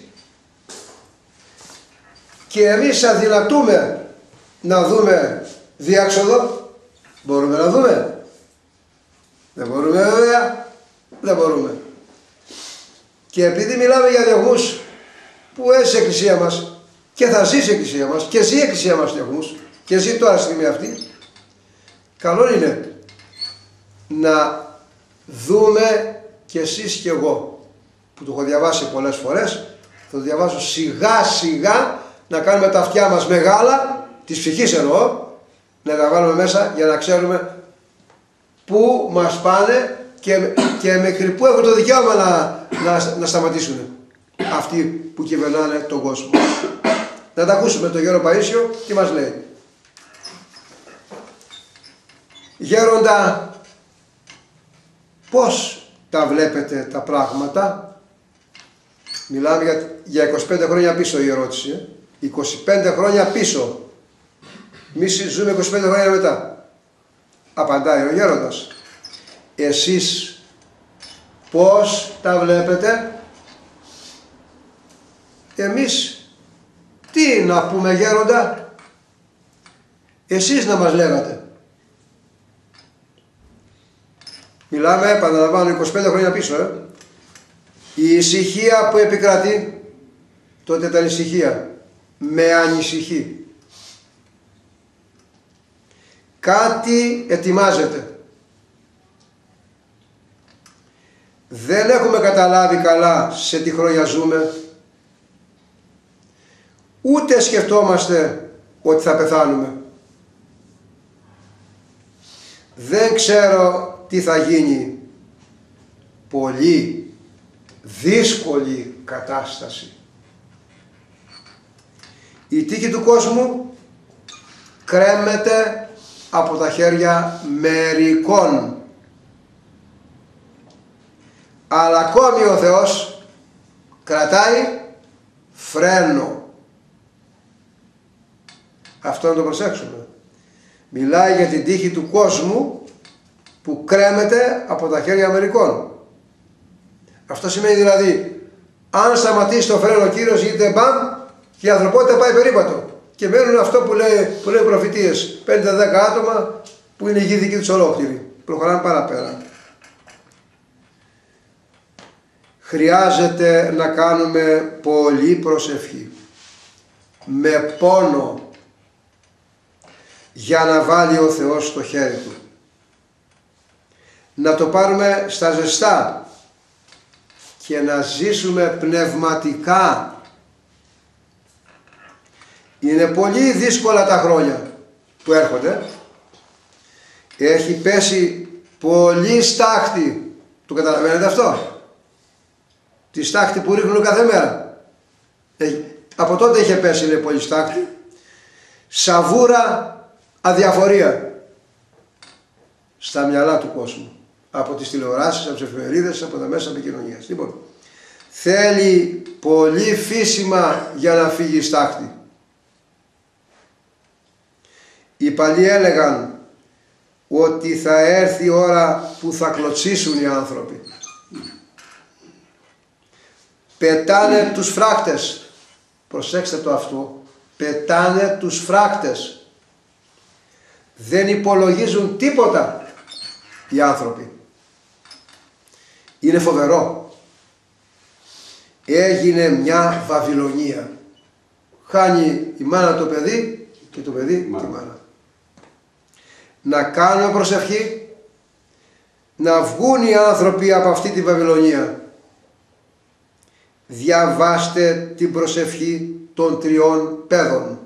και εμείς αδυνατούμε να δούμε διάξοδο, μπορούμε να δούμε? Δεν μπορούμε, βέβαια, δεν μπορούμε. Και επειδή μιλάμε για διωγμούς που έζησε η Εκκλησία μας και θα ζήσει η Εκκλησία μας και ζει η Εκκλησία μας διωγμούς και ζει τώρα στη στιγμή αυτή, καλό είναι να δούμε κι εσείς κι εγώ, που το έχω διαβάσει πολλές φορές, θα το διαβάσω σιγά σιγά, να κάνουμε τα αυτιά μας μεγάλα, της ψυχής εννοώ, να τα βάλουμε μέσα για να ξέρουμε πού μας πάνε και μέχρι πού έχουν το δικαίωμα να σταματήσουν αυτοί που κυβερνάνε τον κόσμο. Να τα ακούσουμε τον Γέρο Παΐσιο τι μας λέει. Γέροντα, πώς τα βλέπετε τα πράγματα? Μιλάμε για 25 χρόνια πίσω η ερώτηση. 25 χρόνια πίσω. Εμείς ζούμε 25 χρόνια μετά. Απαντάει ο γέροντας. Εσείς πώς τα βλέπετε? Εμείς τι να πούμε, γέροντα? Εσείς να μας λέγατε. Μιλάμε, επαναλαμβάνω, 25 χρόνια πίσω. Η ησυχία που επικρατεί, τότε ήταν ησυχία. Με ανησυχεί. Κάτι ετοιμάζεται. Δεν έχουμε καταλάβει καλά σε τι χρόνια ζούμε. Ούτε σκεφτόμαστε ότι θα πεθάνουμε. Δεν ξέρω τι θα γίνει. Πολύ δύσκολη κατάσταση. Η τύχη του κόσμου κρέμεται από τα χέρια μερικών. Αλλά ακόμη ο Θεός κρατάει φρένο. Αυτό να το προσέξουμε. Μιλάει για την τύχη του κόσμου που κρέμεται από τα χέρια μερικών. Αυτό σημαίνει δηλαδή, αν σταματήσει το φρένο ο Κύριος, γίνεται μπαμ και η ανθρωπότητα πάει περίπατο. Και μένουν αυτό που λέει προφητείες, 5-10 άτομα που είναι η γη δική τους ολόκληρη. Προχωράνε παραπέρα. Χρειάζεται να κάνουμε πολύ προσευχή. Με πόνο. Για να βάλει ο Θεός το χέρι του. Να το πάρουμε στα ζεστά. Και να ζήσουμε πνευματικά. Είναι πολύ δύσκολα τα χρόνια που έρχονται. Έχει πέσει πολύ στάχτη. Το καταλαβαίνετε αυτό? Τη στάχτη που ρίχνουν κάθε μέρα. Από τότε είχε πέσει, λέει, πολύ στάχτη. Σαβούρα αδιαφορία στα μυαλά του κόσμου. Από τις τηλεοράσεις, από τις εφημερίδες, από τα μέσα επικοινωνίας. Λοιπόν, θέλει πολύ φύσιμα για να φύγει η στάχτη. Οι παλιοί έλεγαν ότι θα έρθει η ώρα που θα κλωτσίσουν οι άνθρωποι. Πετάνε τους φράκτες. Προσέξτε το αυτό. Πετάνε τους φράκτες. Δεν υπολογίζουν τίποτα οι άνθρωποι. Είναι φοβερό. Έγινε μια Βαβυλωνία. Χάνει η μάνα το παιδί και το παιδί τη μάνα. Να κάνουμε προσευχή, να βγουν οι άνθρωποι από αυτή τη Βαβυλωνία. Διαβάστε την προσευχή των 3 παιδών.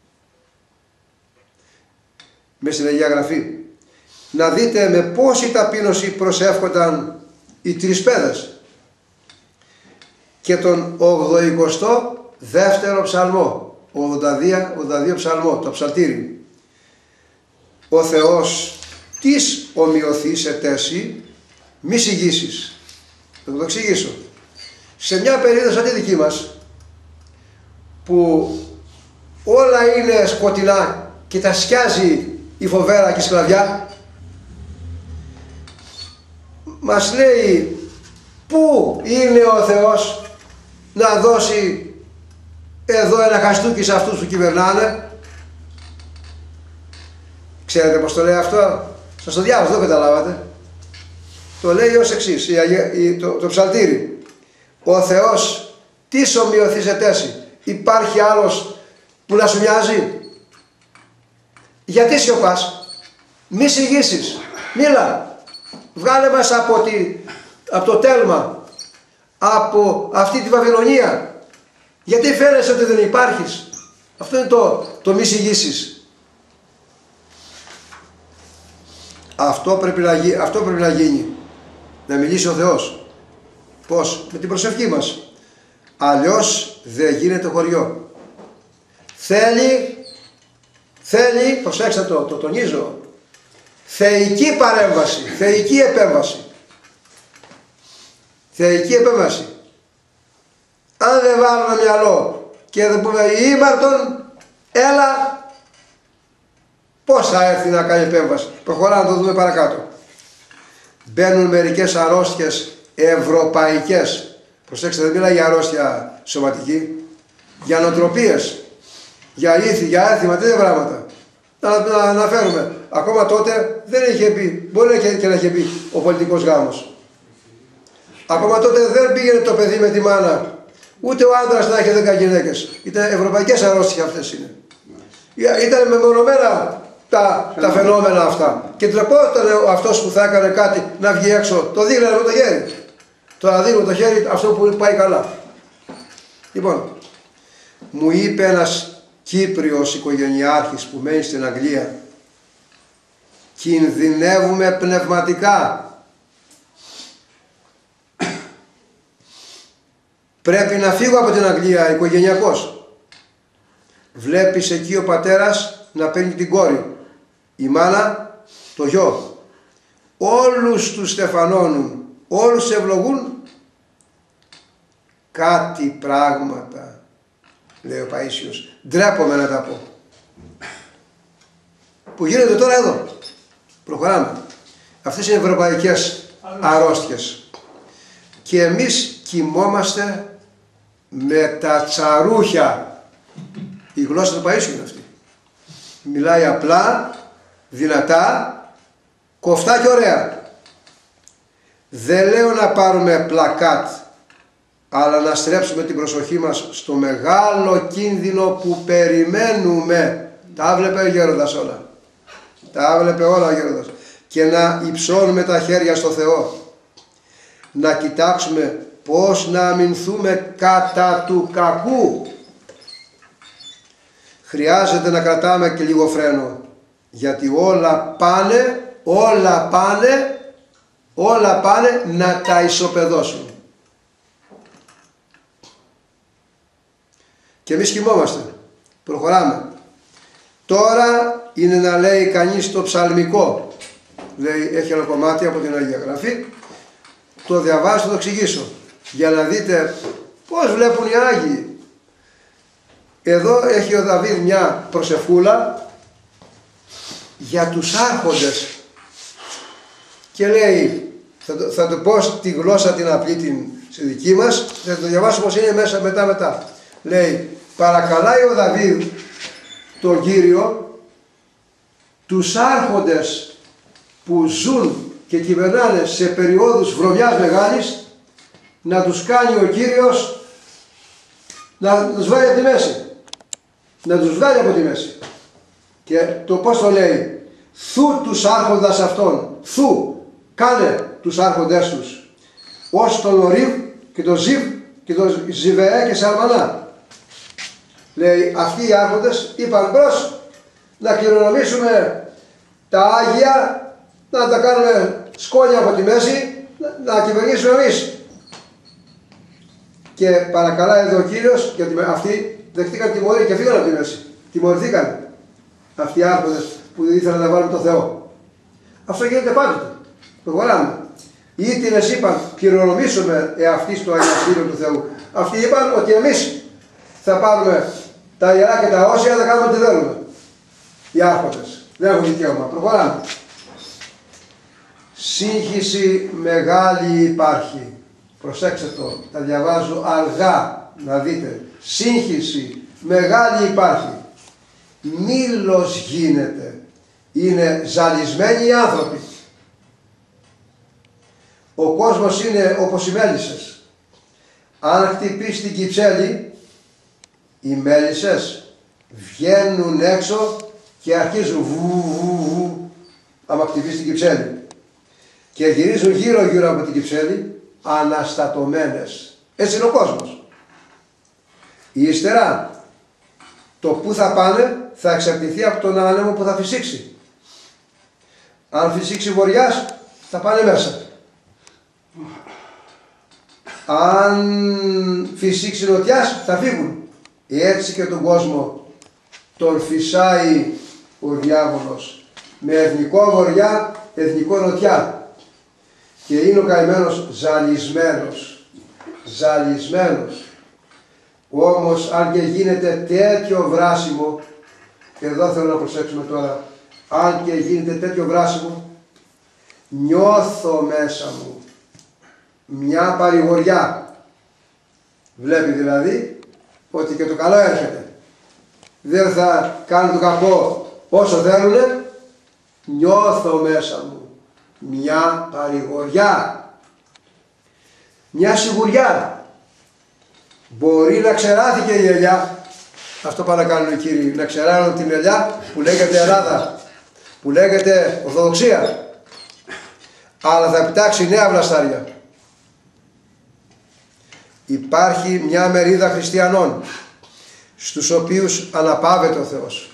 Μες στην Αγία Γραφή. Να δείτε με πόση ταπείνωση προσεύχονταν οι 3 παιδες. Και τον 82ο ψαλμό, 82 ψαλμό, το ψαλτήρι. Ο Θεός της ομοιωθείς ετέσι, μη συγγύσεις. Θα το εξηγήσω. Σε μια περίοδο σαν τη δική μας, που όλα είναι σκοτεινά και τα σκιάζει η φοβέρα και η σκλαβιά, μας λέει πού είναι ο Θεός να δώσει εδώ ένα χαστούκι σε αυτούς που κυβερνάνε. Ξέρετε πως το λέει αυτό? Σας το διάβασα, δεν το καταλάβατε. Το λέει ως εξής, το ψαλτήρι. Ο Θεός τι ομοιωθείς ετέσι. Υπάρχει άλλος που να σου μοιάζει? Γιατί σιωπάς? Μη συγγύσεις. Μίλα. Βγάλε μας από το τέλμα. Από αυτή τη Βαβυλωνία. Γιατί φαίνεσαι ότι δεν υπάρχεις? Αυτό είναι το μη συγγύσεις. Αυτό πρέπει να γίνει. να μιλήσει ο Θεός. Πώς? Με την προσευχή μας. Αλλιώς δεν γίνεται χωριό. Θέλει, προσέξτε το τονίζω, θεϊκή παρέμβαση, θεϊκή επέμβαση. Θεϊκή επέμβαση. Αν δεν βάλουμε μυαλό και δεν πούμε ήμαρτον, έλα, πώς θα έρθει να κάνει επέμβαση? Προχωράμε να το δούμε παρακάτω. Μπαίνουν μερικές αρρώστιες ευρωπαϊκές. Προσέξτε, δεν μιλάει για αρρώστια σωματική, για νοοτροπίες, για ήθη, για έθιμα, τέτοια πράγματα. Να αναφέρουμε. Ακόμα τότε δεν είχε πει, μπορεί και να είχε πει ο πολιτικός γάμος. Ακόμα τότε δεν πήγαινε το παιδί με τη μάνα, ούτε ο άντρας να έχει 10 γυναίκες. Ήταν ευρωπαϊκές αρρώστιες αυτές είναι. Ήταν μεμονωμένα τα φαινόμενα αυτά. Και τρεπόταν αυτός που θα έκανε κάτι να βγει έξω. Το δείχνανε με το χέρι. Το δείχνει με το χέρι αυτό που πάει καλά. Λοιπόν, μου είπε ένας Κύπριος οικογενειάρχης που μένει στην Αγγλία, κινδυνεύουμε πνευματικά. Πρέπει να φύγω από την Αγγλία οικογενειακός. Βλέπεις εκεί ο πατέρας να παίρνει την κόρη, η μάνα το γιο. Όλους τους στεφανώνουν, όλους τους ευλογούν. Κάτι πράγματα, λέει ο Παΐσιος, ντρέπομαι να τα πω, που γίνεται τώρα εδώ. Προχωράμε. Αυτές είναι ευρωπαϊκές αρρώστιες. Και εμείς κοιμόμαστε με τα τσαρούχια. Η γλώσσα του Παΐσιου είναι αυτή. Μιλάει απλά, δυνατά, κοφτά και ωραία. Δεν λέω να πάρουμε πλακάτ, αλλά να στρέψουμε την προσοχή μας στο μεγάλο κίνδυνο που περιμένουμε. Τα βλέπε ο γέροντας όλα. Τα βλέπε όλα ο γέροντας. Και να υψώνουμε τα χέρια στο Θεό. Να κοιτάξουμε πώς να αμυνθούμε κατά του κακού. Χρειάζεται να κρατάμε και λίγο φρένο. Γιατί όλα πάνε να τα ισοπεδώσουν. Και εμείς κοιμόμαστε. Προχωράμε. Τώρα είναι να λέει κανείς το ψαλμικό. Λέει, έχει ένα κομμάτι από την Αγία Γραφή. Το διαβάσω, το εξηγήσω. Για να δείτε πώς βλέπουν οι Άγιοι. Εδώ έχει ο Δαβίδ μια προσευχούλα για τους άρχοντες. Και λέει, θα το πω στη γλώσσα την απλή την δική μας, θα το διαβάσω όπως είναι μέσα μετά. Λέει, παρακαλάει ο Δαβίδ τον Κύριο τους άρχοντες που ζουν και κυβερνάνε σε περιόδους βρωμιάς μεγάλης, να τους κάνει ο Κύριος να τους βάλει από τη μέση. Να τους βγάλει από τη μέση. Και το πώς το λέει, θου τους άρχοντας αυτών, θου, κάνε τους άρχοντές τους, ως τον Ορίβ και τον Ζιβ και τον Ζιβεέ και Σαλμανά. Λέει, αυτοί οι άρχοντες είπαν μπρος να κληρονομήσουμε τα Άγια, να τα κάνουμε σκόνια από τη μέση, να κυβερνήσουμε εμείς. Και παρακαλάει εδώ ο Κύριος, γιατί αυτοί δεχτήκαν τιμωρία και φύγαν από τη μέση. Τιμωρηθήκαν αυτοί οι άρχοντες που ήθελαν να βάλουν το Θεό. Αυτό γίνεται πάντοτε. Προχωράμε. Οι ήττινες είπαν, κληρονομήσουμε εαυτοί στο Αγιαστήριο του Θεού. Αυτοί είπαν ότι εμείς θα πάρουμε τα ιερά και τα όσια, θα κάνουμε ό,τι θέλουμε. Οι άρχοντες. Δεν έχουν δικαίωμα. Προχωράμε. Σύγχυση μεγάλη υπάρχει. Προσέξτε το. Τα διαβάζω αργά. Να δείτε. Σύγχυση μεγάλη υπάρχει. Μήλος γίνεται. Είναι ζαλισμένοι οι άνθρωποι. Ο κόσμος είναι όπως οι μέλισσες. Αν χτυπήσει την κυψέλη, οι μέλισσες βγαίνουν έξω και αρχίζουν βου, άμα χτυπήσει την κυψέλη. Και γυρίζουν γύρω από την κυψέλη αναστατωμένες. Έτσι είναι ο κόσμος. Ύστερα, το που θα πάνε θα εξαρτηθεί από τον άνεμο που θα φυσήξει. Αν φυσήξει βοριάς, θα πάνε μέσα. αν φυσήξει νοτιάς θα φύγουν. Έτσι και τον κόσμο τον φυσάει ο διάβολος με εθνικό βορειά, εθνικό νοτιά, και είναι ο καημένος ζαλισμένος. Όμως αν και γίνεται τέτοιο βράσιμο, και εδώ θέλω να προσέξουμε τώρα, αν και γίνεται τέτοιο βράσιμο, νιώθω μέσα μου μια παρηγοριά. Βλέπει δηλαδή ότι και το καλό έρχεται. Δεν θα κάνουν το κακό όσο θέλουνε. Νιώθω μέσα μου μια παρηγοριά, μια σιγουριά. Μπορεί να ξεράθηκε η ελιά. Αυτό πάνε να κάνουν οι κύριοι, να ξεράνουν την ελιά που λέγεται Ελλάδα, που λέγεται Ορθοδοξία, αλλά θα επιτάξει νέα βλαστάρια. Υπάρχει μια μερίδα χριστιανών στους οποίους αναπαύεται ο Θεός.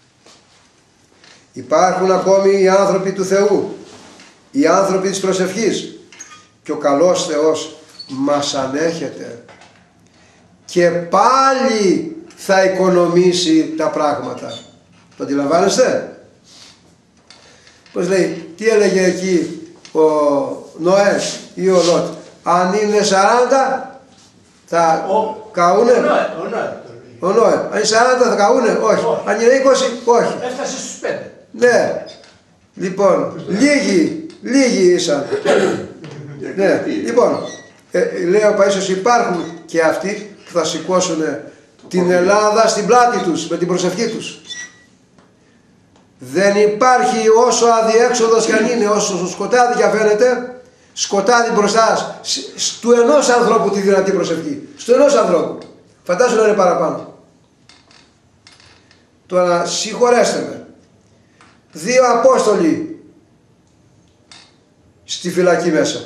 Υπάρχουν ακόμη οι άνθρωποι του Θεού, οι άνθρωποι της προσευχής, και ο καλός Θεός μας ανέχεται και πάλι θα οικονομήσει τα πράγματα. Το αντιλαμβάνεστε? Πώς λέει, τι έλεγε εκεί ο Νοέ ή ο Λότ? Αν είναι 40 θα καούνε. Ο Νόε. Αν είναι 40 θα καούνε? Όχι. Αν είναι 20, όχι. Έφτασε στους 5. Ναι. Λοιπόν, λίγοι ήσαν. Ναι. Λοιπόν, λέει ο Παΐσιος, υπάρχουν και αυτοί που θα σηκώσουν την Ελλάδα στην πλάτη τους με την προσευχή τους. Δεν υπάρχει, όσο αδιέξοδος κι αν είναι, όσο σκοτάδι κι αν φαίνεται, σκοτάδι μπροστά του ενός ανθρώπου τη δυνατή προσευχή. Στου ενός ανθρώπου. Φαντάζομαι να είναι παραπάνω. Τώρα συγχωρέστε με. 2 Απόστολοι στη φυλακή μέσα.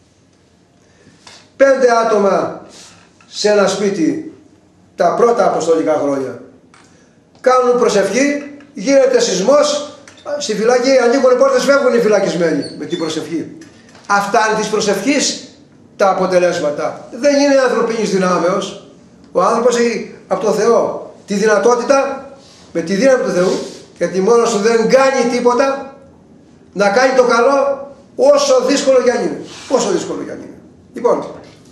5 άτομα σε ένα σπίτι τα πρώτα αποστολικά χρόνια. Κάνουν προσευχή, γίνεται σεισμός, στη φυλακή ανοίγουν οι πόρτες, φεύγουν οι φυλακισμένοι με την προσευχή. Αυτά είναι της προσευχής τα αποτελέσματα. Δεν είναι ανθρωπίνης δυνάμεως. Ο άνθρωπος έχει από το Θεό τη δυνατότητα, με τη δύναμη του Θεού, γιατί μόνος του δεν κάνει τίποτα, να κάνει το καλό όσο δύσκολο κι αν είναι. Όσο δύσκολο κι αν είναι. Λοιπόν,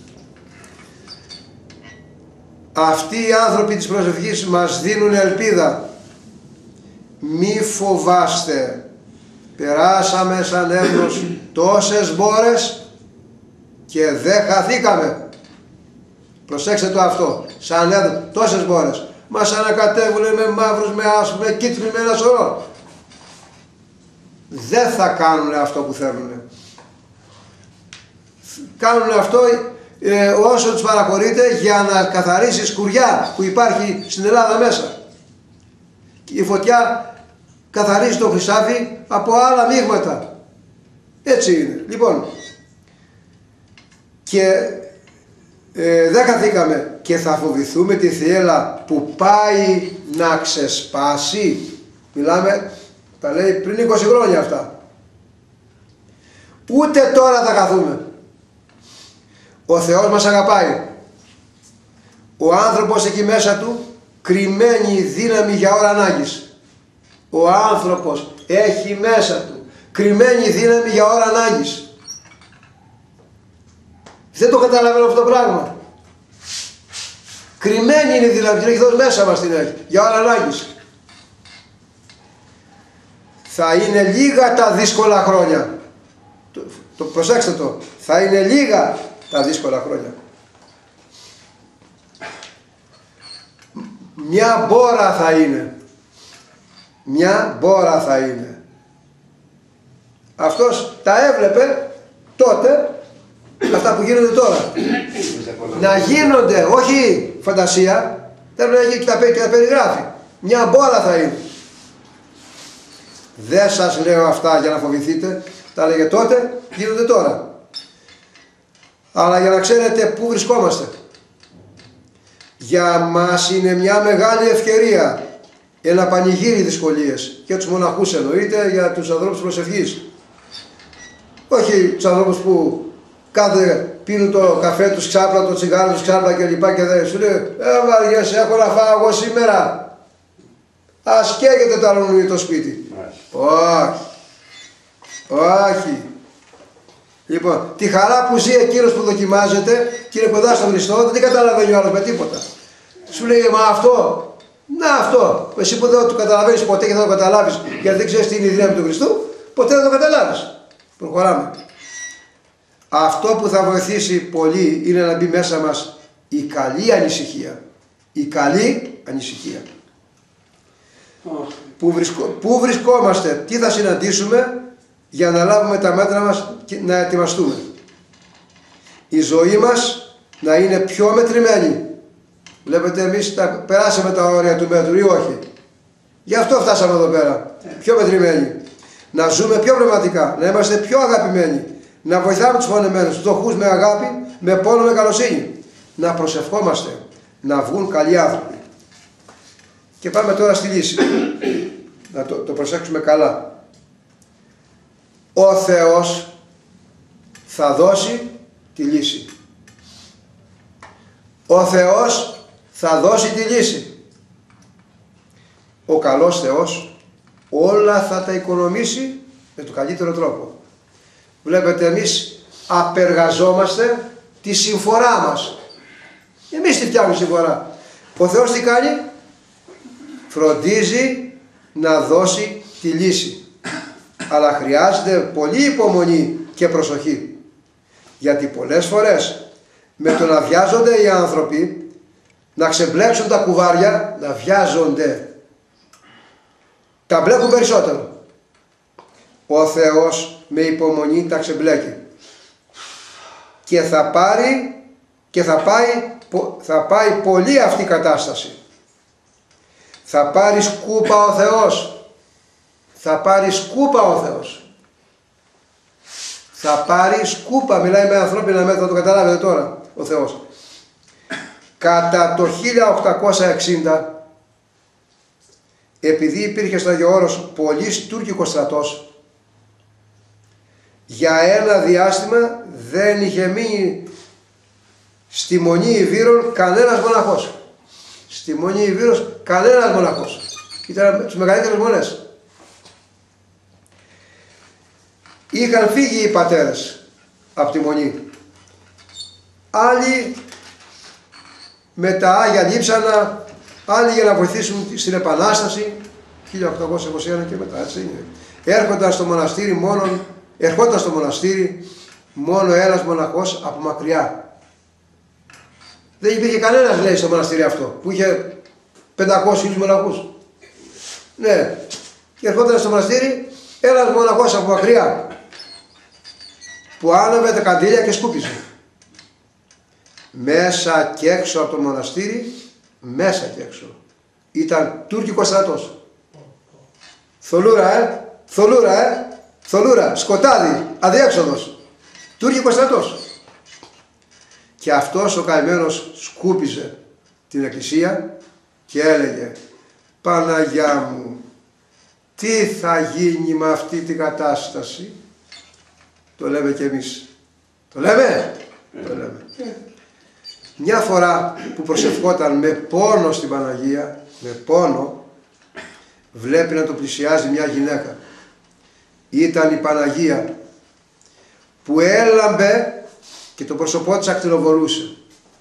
αυτοί οι άνθρωποι της προσευχής μας δίνουν ελπίδα. Μη φοβάστε. Περάσαμε σαν έμπρος τόσες μπόρες και δεν χαθήκαμε. Προσέξτε το αυτό. Σαν έμπρος τόσες μπόρες. Μας ανακατεύουνε με μαύρους, με άσπρους, με κίτρινους, με ένα σωρό. Δεν θα κάνουν αυτό που θέλουν. Κάνουν αυτό όσο τους παραχωρείται για να καθαρίσει σκουριά που υπάρχει στην Ελλάδα μέσα. Η φωτιά καθαρίζει το χρυσάφι από άλλα μείγματα. Έτσι είναι. Λοιπόν, και δεν χαθήκαμε και θα φοβηθούμε τη θύελλα που πάει να ξεσπάσει. Μιλάμε, τα λέει πριν 20 χρόνια αυτά. Ούτε τώρα θα χαθούμε. Ο Θεός μας αγαπάει. Ο άνθρωπος εκεί μέσα του κρυμμένη δύναμη για ώρα ανάγκης. Ο άνθρωπος έχει μέσα του κρυμμένη δύναμη για ώρα ανάγκης. Δεν το καταλαβαίνω αυτό το πράγμα. Κρυμμένη είναι η δύναμη, την έχει δώσει μέσα μας, την έχει, για ώρα ανάγκης. Θα είναι λίγα τα δύσκολα χρόνια. Προσέξτε το. Θα είναι λίγα τα δύσκολα χρόνια. Μια μπόρα θα είναι. Μια μπόρα θα είναι. Αυτός τα έβλεπε τότε, αυτά που γίνονται τώρα. Να γίνονται, όχι φαντασία, θέλω να γίνει και τα περιγράφει. Μια μπόρα θα είναι. Δεν σας λέω αυτά για να φοβηθείτε, τα λέγε τότε, γίνονται τώρα. Αλλά για να ξέρετε πού βρισκόμαστε. Για μας είναι μια μεγάλη ευκαιρία, ένα πανηγύρι δυσκολίες, για τους μοναχούς εννοείται, για τους ανθρώπους προσευχής. Όχι τους ανθρώπους που κάθε πίνουν το καφέ τους ξάπλα, το τσιγάρο τους ξάπλα κλπ. Και δεν σου λέει, βαριέσαι, έχω να φάω εγώ σήμερα. Ας καίγεται το άλλο το σπίτι. Όχι. Όχι. Λοιπόν, τη χαρά που ζει εκείνος που δοκιμάζεται και είναι κοντά στον Χριστό, δεν την καταλαβαίνει ο άλλος με τίποτα. Σου λέει, μα αυτό. Να αυτό. Εσύ που δεν το καταλαβαίνεις ποτέ και δεν το καταλάβεις, γιατί δεν ξέρεις τι είναι η δύναμη του Χριστού, ποτέ δεν το καταλάβεις. Προχωράμε. Αυτό που θα βοηθήσει πολύ είναι να μπει μέσα μας η καλή ανησυχία. Η καλή ανησυχία. Πού βρισκόμαστε, τι θα συναντήσουμε για να λάβουμε τα μέτρα μας και να ετοιμαστούμε. Η ζωή μας να είναι πιο μετρημένη. Βλέπετε, εμείς περάσαμε τα όρια του μέτρου ή όχι. Γι' αυτό φτάσαμε εδώ πέρα. Πιο μετρημένοι. Να ζούμε πιο πνευματικά, να είμαστε πιο αγαπημένοι. Να βοηθάμε τους πονεμένους, τους φτωχούς με αγάπη, με πόνο, με καλοσύνη. Να προσευχόμαστε, να βγουν καλοί άνθρωποι. Και πάμε τώρα στη λύση. Να το προσέξουμε καλά. Ο Θεός θα δώσει τη λύση. Ο Θεός θα δώσει τη λύση. Ο καλός Θεός όλα θα τα οικονομήσει με τον καλύτερο τρόπο. Βλέπετε, εμείς απεργαζόμαστε τη συμφορά μας. Εμείς τη φτιάχνουμε συμφορά. Ο Θεός τι κάνει? Φροντίζει να δώσει τη λύση. Αλλά χρειάζεται πολύ υπομονή και προσοχή. Γιατί πολλές φορές με το να βιάζονται οι άνθρωποι, να ξεμπλέξουν τα κουβάρια, να βιάζονται, τα μπλέκουν περισσότερο. Ο Θεός με υπομονή τα ξεμπλέκει. Και θα πάει πολύ αυτή η κατάσταση. Θα πάρει σκούπα ο Θεός. Θα πάρει σκούπα ο Θεός. Θα πάρει σκούπα, μιλάει με ανθρώπινα μέτρα, θα το καταλάβετε τώρα ο Θεός. Κατά το 1860, επειδή υπήρχε στο Άγιο Όρος πολύς τουρκικός στρατός, για ένα διάστημα δεν είχε μείνει στη Μονή Ιβύρων κανένας μοναχός. Στη Μονή Ιβύρος κανένας μοναχός. Ήταν τους μεγαλύτερους μονές. Είχαν φύγει οι πατέρες από τη Μονή. Άλλοι με τα Άγια Λείψανα, άλλοι για να βοηθήσουν στην Επανάσταση 1821 και μετά, έτσι είναι. Έρχονταν στο μοναστήρι μόνο ένας μοναχός από μακριά. Δεν υπήρχε κανένας, λέει, στο μοναστήρι αυτό που είχε 500 μοναχούς. Ναι, και ερχόταν στο μοναστήρι ένας μοναχός από μακριά που άναβε τα καντήλια και σκούπιζε. Μέσα και έξω από το μοναστήρι, μέσα και έξω, ήταν τουρκικός στρατός. Θολούρα, σκοτάδι, αδιέξοδος. Τουρκικός στρατός. Και αυτός ο καημένος σκούπιζε την εκκλησία και έλεγε, Παναγιά μου, τι θα γίνει με αυτή την κατάσταση? Το λέμε κι εμείς. Το λέμε. Μια φορά που προσευχόταν με πόνο στην Παναγία, με πόνο, βλέπει να το πλησιάζει μια γυναίκα. Ήταν η Παναγία που έλαμπε και το πρόσωπό της ακτινοβολούσε.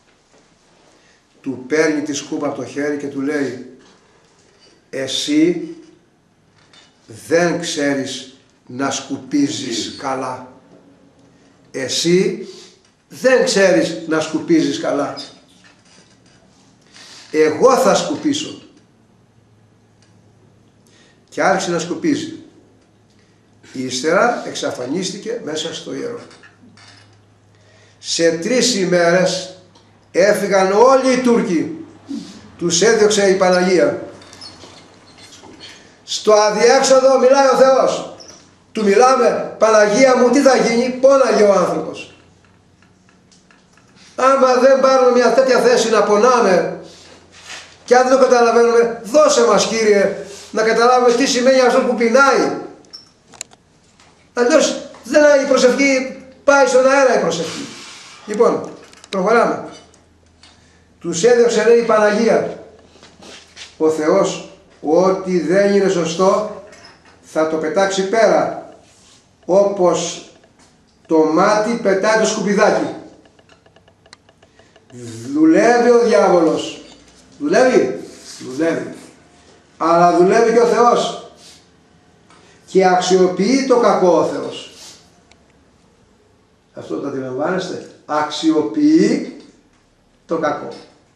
Του παίρνει τη σκούπα από το χέρι και του λέει, εσύ δεν ξέρεις να σκουπίζεις καλά. Εσύ δεν ξέρεις να σκουπίζεις καλά. Εγώ θα σκουπίσω. Και άρχισε να σκουπίζει. Ύστερα εξαφανίστηκε μέσα στο ιερό. Σε 3 ημέρες έφυγαν όλοι οι Τούρκοι. Τους έδιωξε η Παναγία. Στο αδιέξοδο μιλάει ο Θεός. Του μιλάμε, Παναγία μου, τι θα γίνει? Πόναγε ο άνθρωπος. Άμα δεν πάρουμε μια τέτοια θέση να πονάμε και αν δεν το καταλαβαίνουμε, δώσε μας, Κύριε, να καταλάβουμε τι σημαίνει αυτό που πεινάει. Αλλιώς η προσευχή πάει στον αέρα, η προσευχή. Λοιπόν, προχωράμε. Τους έδωσε, λέει, η Παναγία, ο Θεός, ότι δεν είναι σωστό θα το πετάξει πέρα, όπως το μάτι πετάει το σκουπιδάκι. Δουλεύει ο διάβολος. Δουλεύει. Αλλά δουλεύει και ο Θεός. Και αξιοποιεί το κακό ο Θεός. Αυτό το αντιλαμβάνεστε. Αξιοποιεί το κακό.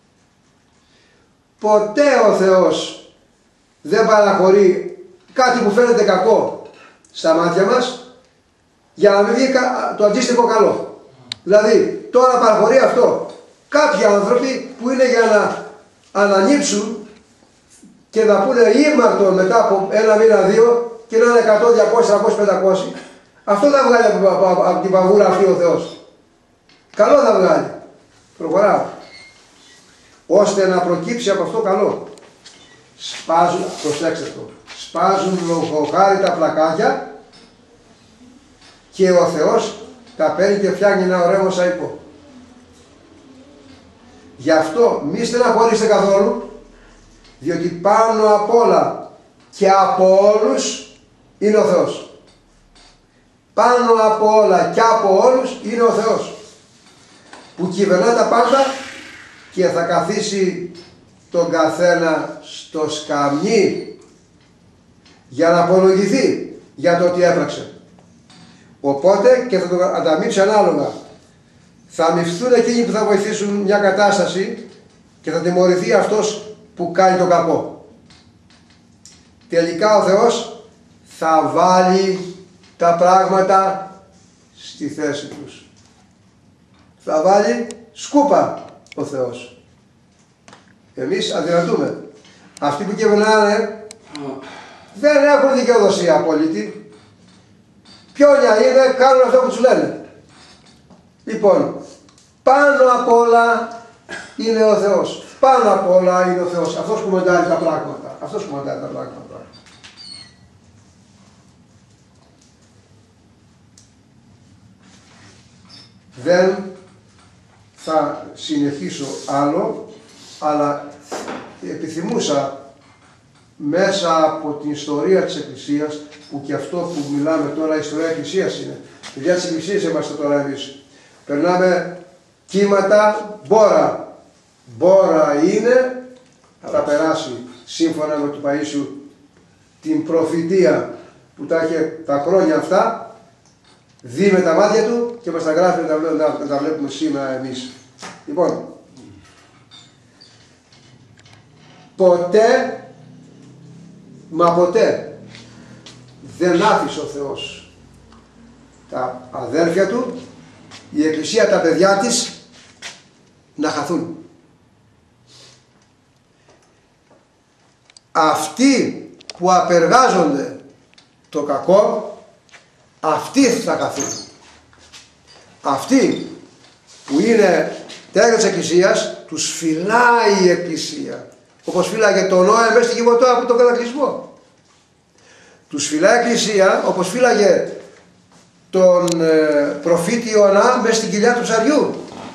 Ποτέ ο Θεός δεν παραχωρεί κάτι που φαίνεται κακό στα μάτια μας για να μην βγει το αντίστοιχο καλό. Δηλαδή τώρα παραχωρεί αυτό. Κάποιοι άνθρωποι που είναι για να ανανύψουν και να πούνε ήμαρτον μετά από ένα μήνα, δύο, και να είναι 100, 200, 300, 500, αυτό θα βγάλει από την παγούρα αυτή ο Θεός. Καλό θα βγάλει. Προχωράω. Ώστε να προκύψει από αυτό καλό. Σπάζουν, προσέξτε το, σπάζουν λογοχάρητα πλακάκια και ο Θεός τα παίρνει και φτιάχνει ένα ωραίο μοσαϊκό. Γι' αυτό μη στεναχωρήσετε καθόλου, διότι πάνω απ' όλα και από όλους είναι ο Θεός. Πάνω από όλα και από όλους είναι ο Θεός, που κυβερνά τα πάντα και θα καθίσει τον καθένα στο σκαμνί για να απολογηθεί για το ότι έπραξε. Οπότε και θα το ανταμείψει ανάλογα. Θα αμοιφθούν εκείνοι που θα βοηθήσουν μια κατάσταση και θα τιμωρηθεί αυτός που κάνει το κακό. Τελικά ο Θεός θα βάλει τα πράγματα στη θέση τους. Θα βάλει σκούπα ο Θεός. Εμείς αδυνατούμε. Αυτοί που κυβερνάνε δεν έχουν δικαιοδοσία απόλυτη. Πιόνια είναι, κάνουν αυτό που τους λένε. Λοιπόν, πάνω απ' όλα είναι ο Θεός. Πάνω απ' όλα είναι ο Θεός. Αυτός που μοντάρει τα πράγματα. Αυτός που μοντάρει τα πράγματα. Δεν θα συνεχίσω άλλο, αλλά επιθυμούσα μέσα από την ιστορία της Εκκλησίας, που και αυτό που μιλάμε τώρα η ιστορία της Εκκλησίας είναι. Παιδιά της Εκκλησίας είμαστε τώρα εμείς. Περνάμε κύματα μπόρα. Μπόρα είναι, θα περάσει σύμφωνα με του Παΐσιου την προφητεία που τα είχε τα χρόνια αυτά, δει με τα μάτια του και μας τα γράφει να τα βλέπουμε σήμερα εμείς. Λοιπόν, ποτέ, μα ποτέ δεν άφησε ο Θεός τα αδέρφια του, η Εκκλησία, τα παιδιά της, να χαθούν. Αυτοί που απεργάζονται το κακό, αυτοί θα χαθούν. Αυτοί που είναι τέρατα της Εκκλησίας, τους φυλάει η Εκκλησία. Όπως φύλαγε τον Νόε μέσα στην Κιβωτό από τον κατακλυσμό. Τους φυλάει η Εκκλησία, όπως φύλαγε τον προφήτη Ιωνά μέσα στην κοιλιά του ψαριού.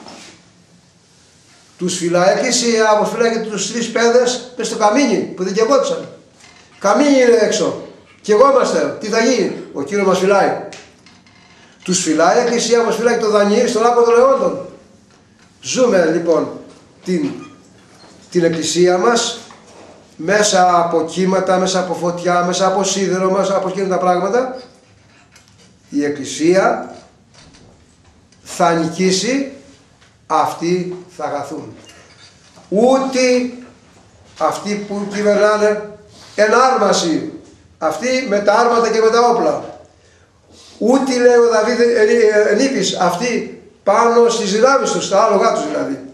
Τους φυλάει η Εκκλησία, όπως φύλαγε τους τρεις παιδες μέσα στο καμίνι που δεν καιγόντουσαν. Καμίνι είναι έξω. Καιγόμαστε. Τι θα γίνει? Ο Κύριος μας φυλάει. Τους φυλάει η Εκκλησία, όπως φυλάει το Δανιήλ στον άκο των Λεόντων. Ζούμε λοιπόν την Εκκλησία μας μέσα από κύματα, μέσα από φωτιά, μέσα από σίδερο, μέσα από εκείνα τα πράγματα. Η Εκκλησία θα νικήσει, αυτοί θα χαθούν. Ούτε αυτοί που κυβερνάνε ενάρμαση, αυτοί με τα άρματα και με τα όπλα. Ούτε, λέει ο Δαβίδ ενήπης, αυτοί πάνω στις δυνάμεις τους, στα άλογά τους δηλαδή.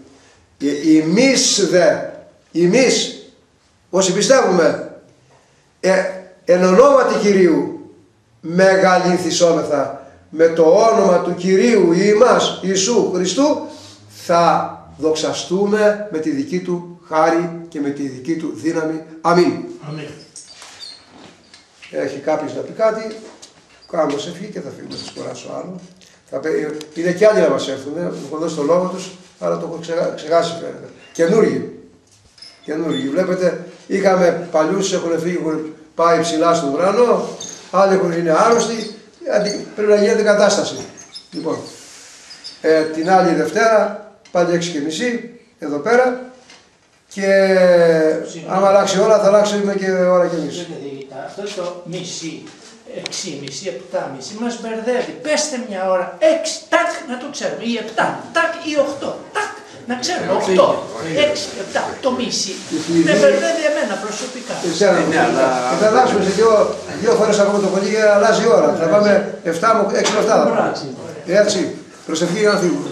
Εμείς όσοι πιστεύουμε εν ονόματι Κυρίου μεγαλυνθισόμεθα, με το όνομα του Κυρίου ημάς Ιησού Χριστού θα δοξαστούμε με τη δική του χάρη και με τη δική του δύναμη. Αμήν. Αμήν. Έχει κάποιος να πει κάτι, κάνουμε σε ευχή και θα φύγουμε, θα σκοράσω άλλο. Είναι κι άλλοι να μας έρθουν, έχω δώσει το λόγο τους, αλλά το έχω ξεχάσει φαίνεται. Καινούργοι. Βλέπετε, είχαμε παλιούς, έχουν φύγει, έχουν πάει ψηλά στον ουρανό, άλλοι είναι άρρωστοι, πρέπει να γίνει αντικατάσταση. Λοιπόν, την άλλη Δευτέρα, πάλι 6:30, εδώ πέρα, και άμα αλλάξει ώρα θα αλλάξουμε και ώρα κι εμείς. Αυτό το μισή, 6,5, 7,5 μας μπερδεύει. Πέστε μια ώρα, 6, τάκ, να το ξέρουμε, ή 7, τάκ, ή 8, τάκ, να ξέρουμε, 8, 6, 7, το μισή. Με μπερδεύει εμένα προσωπικά. Θα αλλάξουμε σε δύο φορές ακόμα το πολύ και αλλάζει η ώρα. Θα πάμε 7 με 6 με 7. Έτσι, προσευχή για να φύγουμε.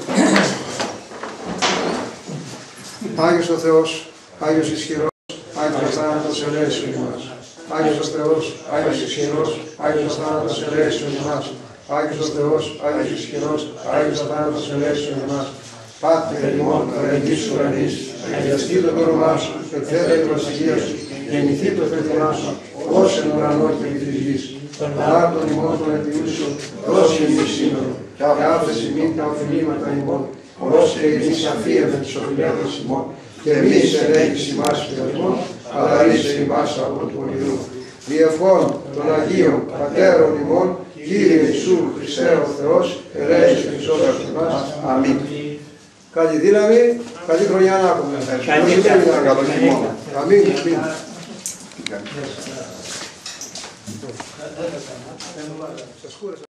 Άγιος ο Θεός, Άγιος ισχυρός, Άγιος θάνατος ελέησον ημάς. Άγιος ο Θεός, Άγιος ισχυρός, Άγιος θάνατος ελέησον ημάς. Άγιος ο Θεός, Άγιος ισχυρός, Άγιος θάνατος ελέησον ημάς. Πάτερ ημών, αγαγής ουρανής, αγιαστεί το όνομά σου, εκθέτα η βασιλεία σου, γεννηθεί το θέλημά σου, ως εν ουρανό και επί της γης. Τον άρτον ημών των αιτιούσεων, δώσει εμείς σήμερα, και άφεση μην τα οφειλήματα ημών, ως και εμείς αφίεμεν τους οφειλέτες ημών, και εμείς ελέγχεις ημάς πειρασμών, αλλά ρίσε ημάς από του ονειρού. Διευχών των Αγίων Πατέρων ημών, Κύριε Ιησού Χριστέ ο Θεός, ελέγχεις και σώζας εμάς. Αμήν. Καλή δύναμη, καλή χρονιά να έχουμε. Καλή χειμώνα. Αμήν. Σας κούρασα.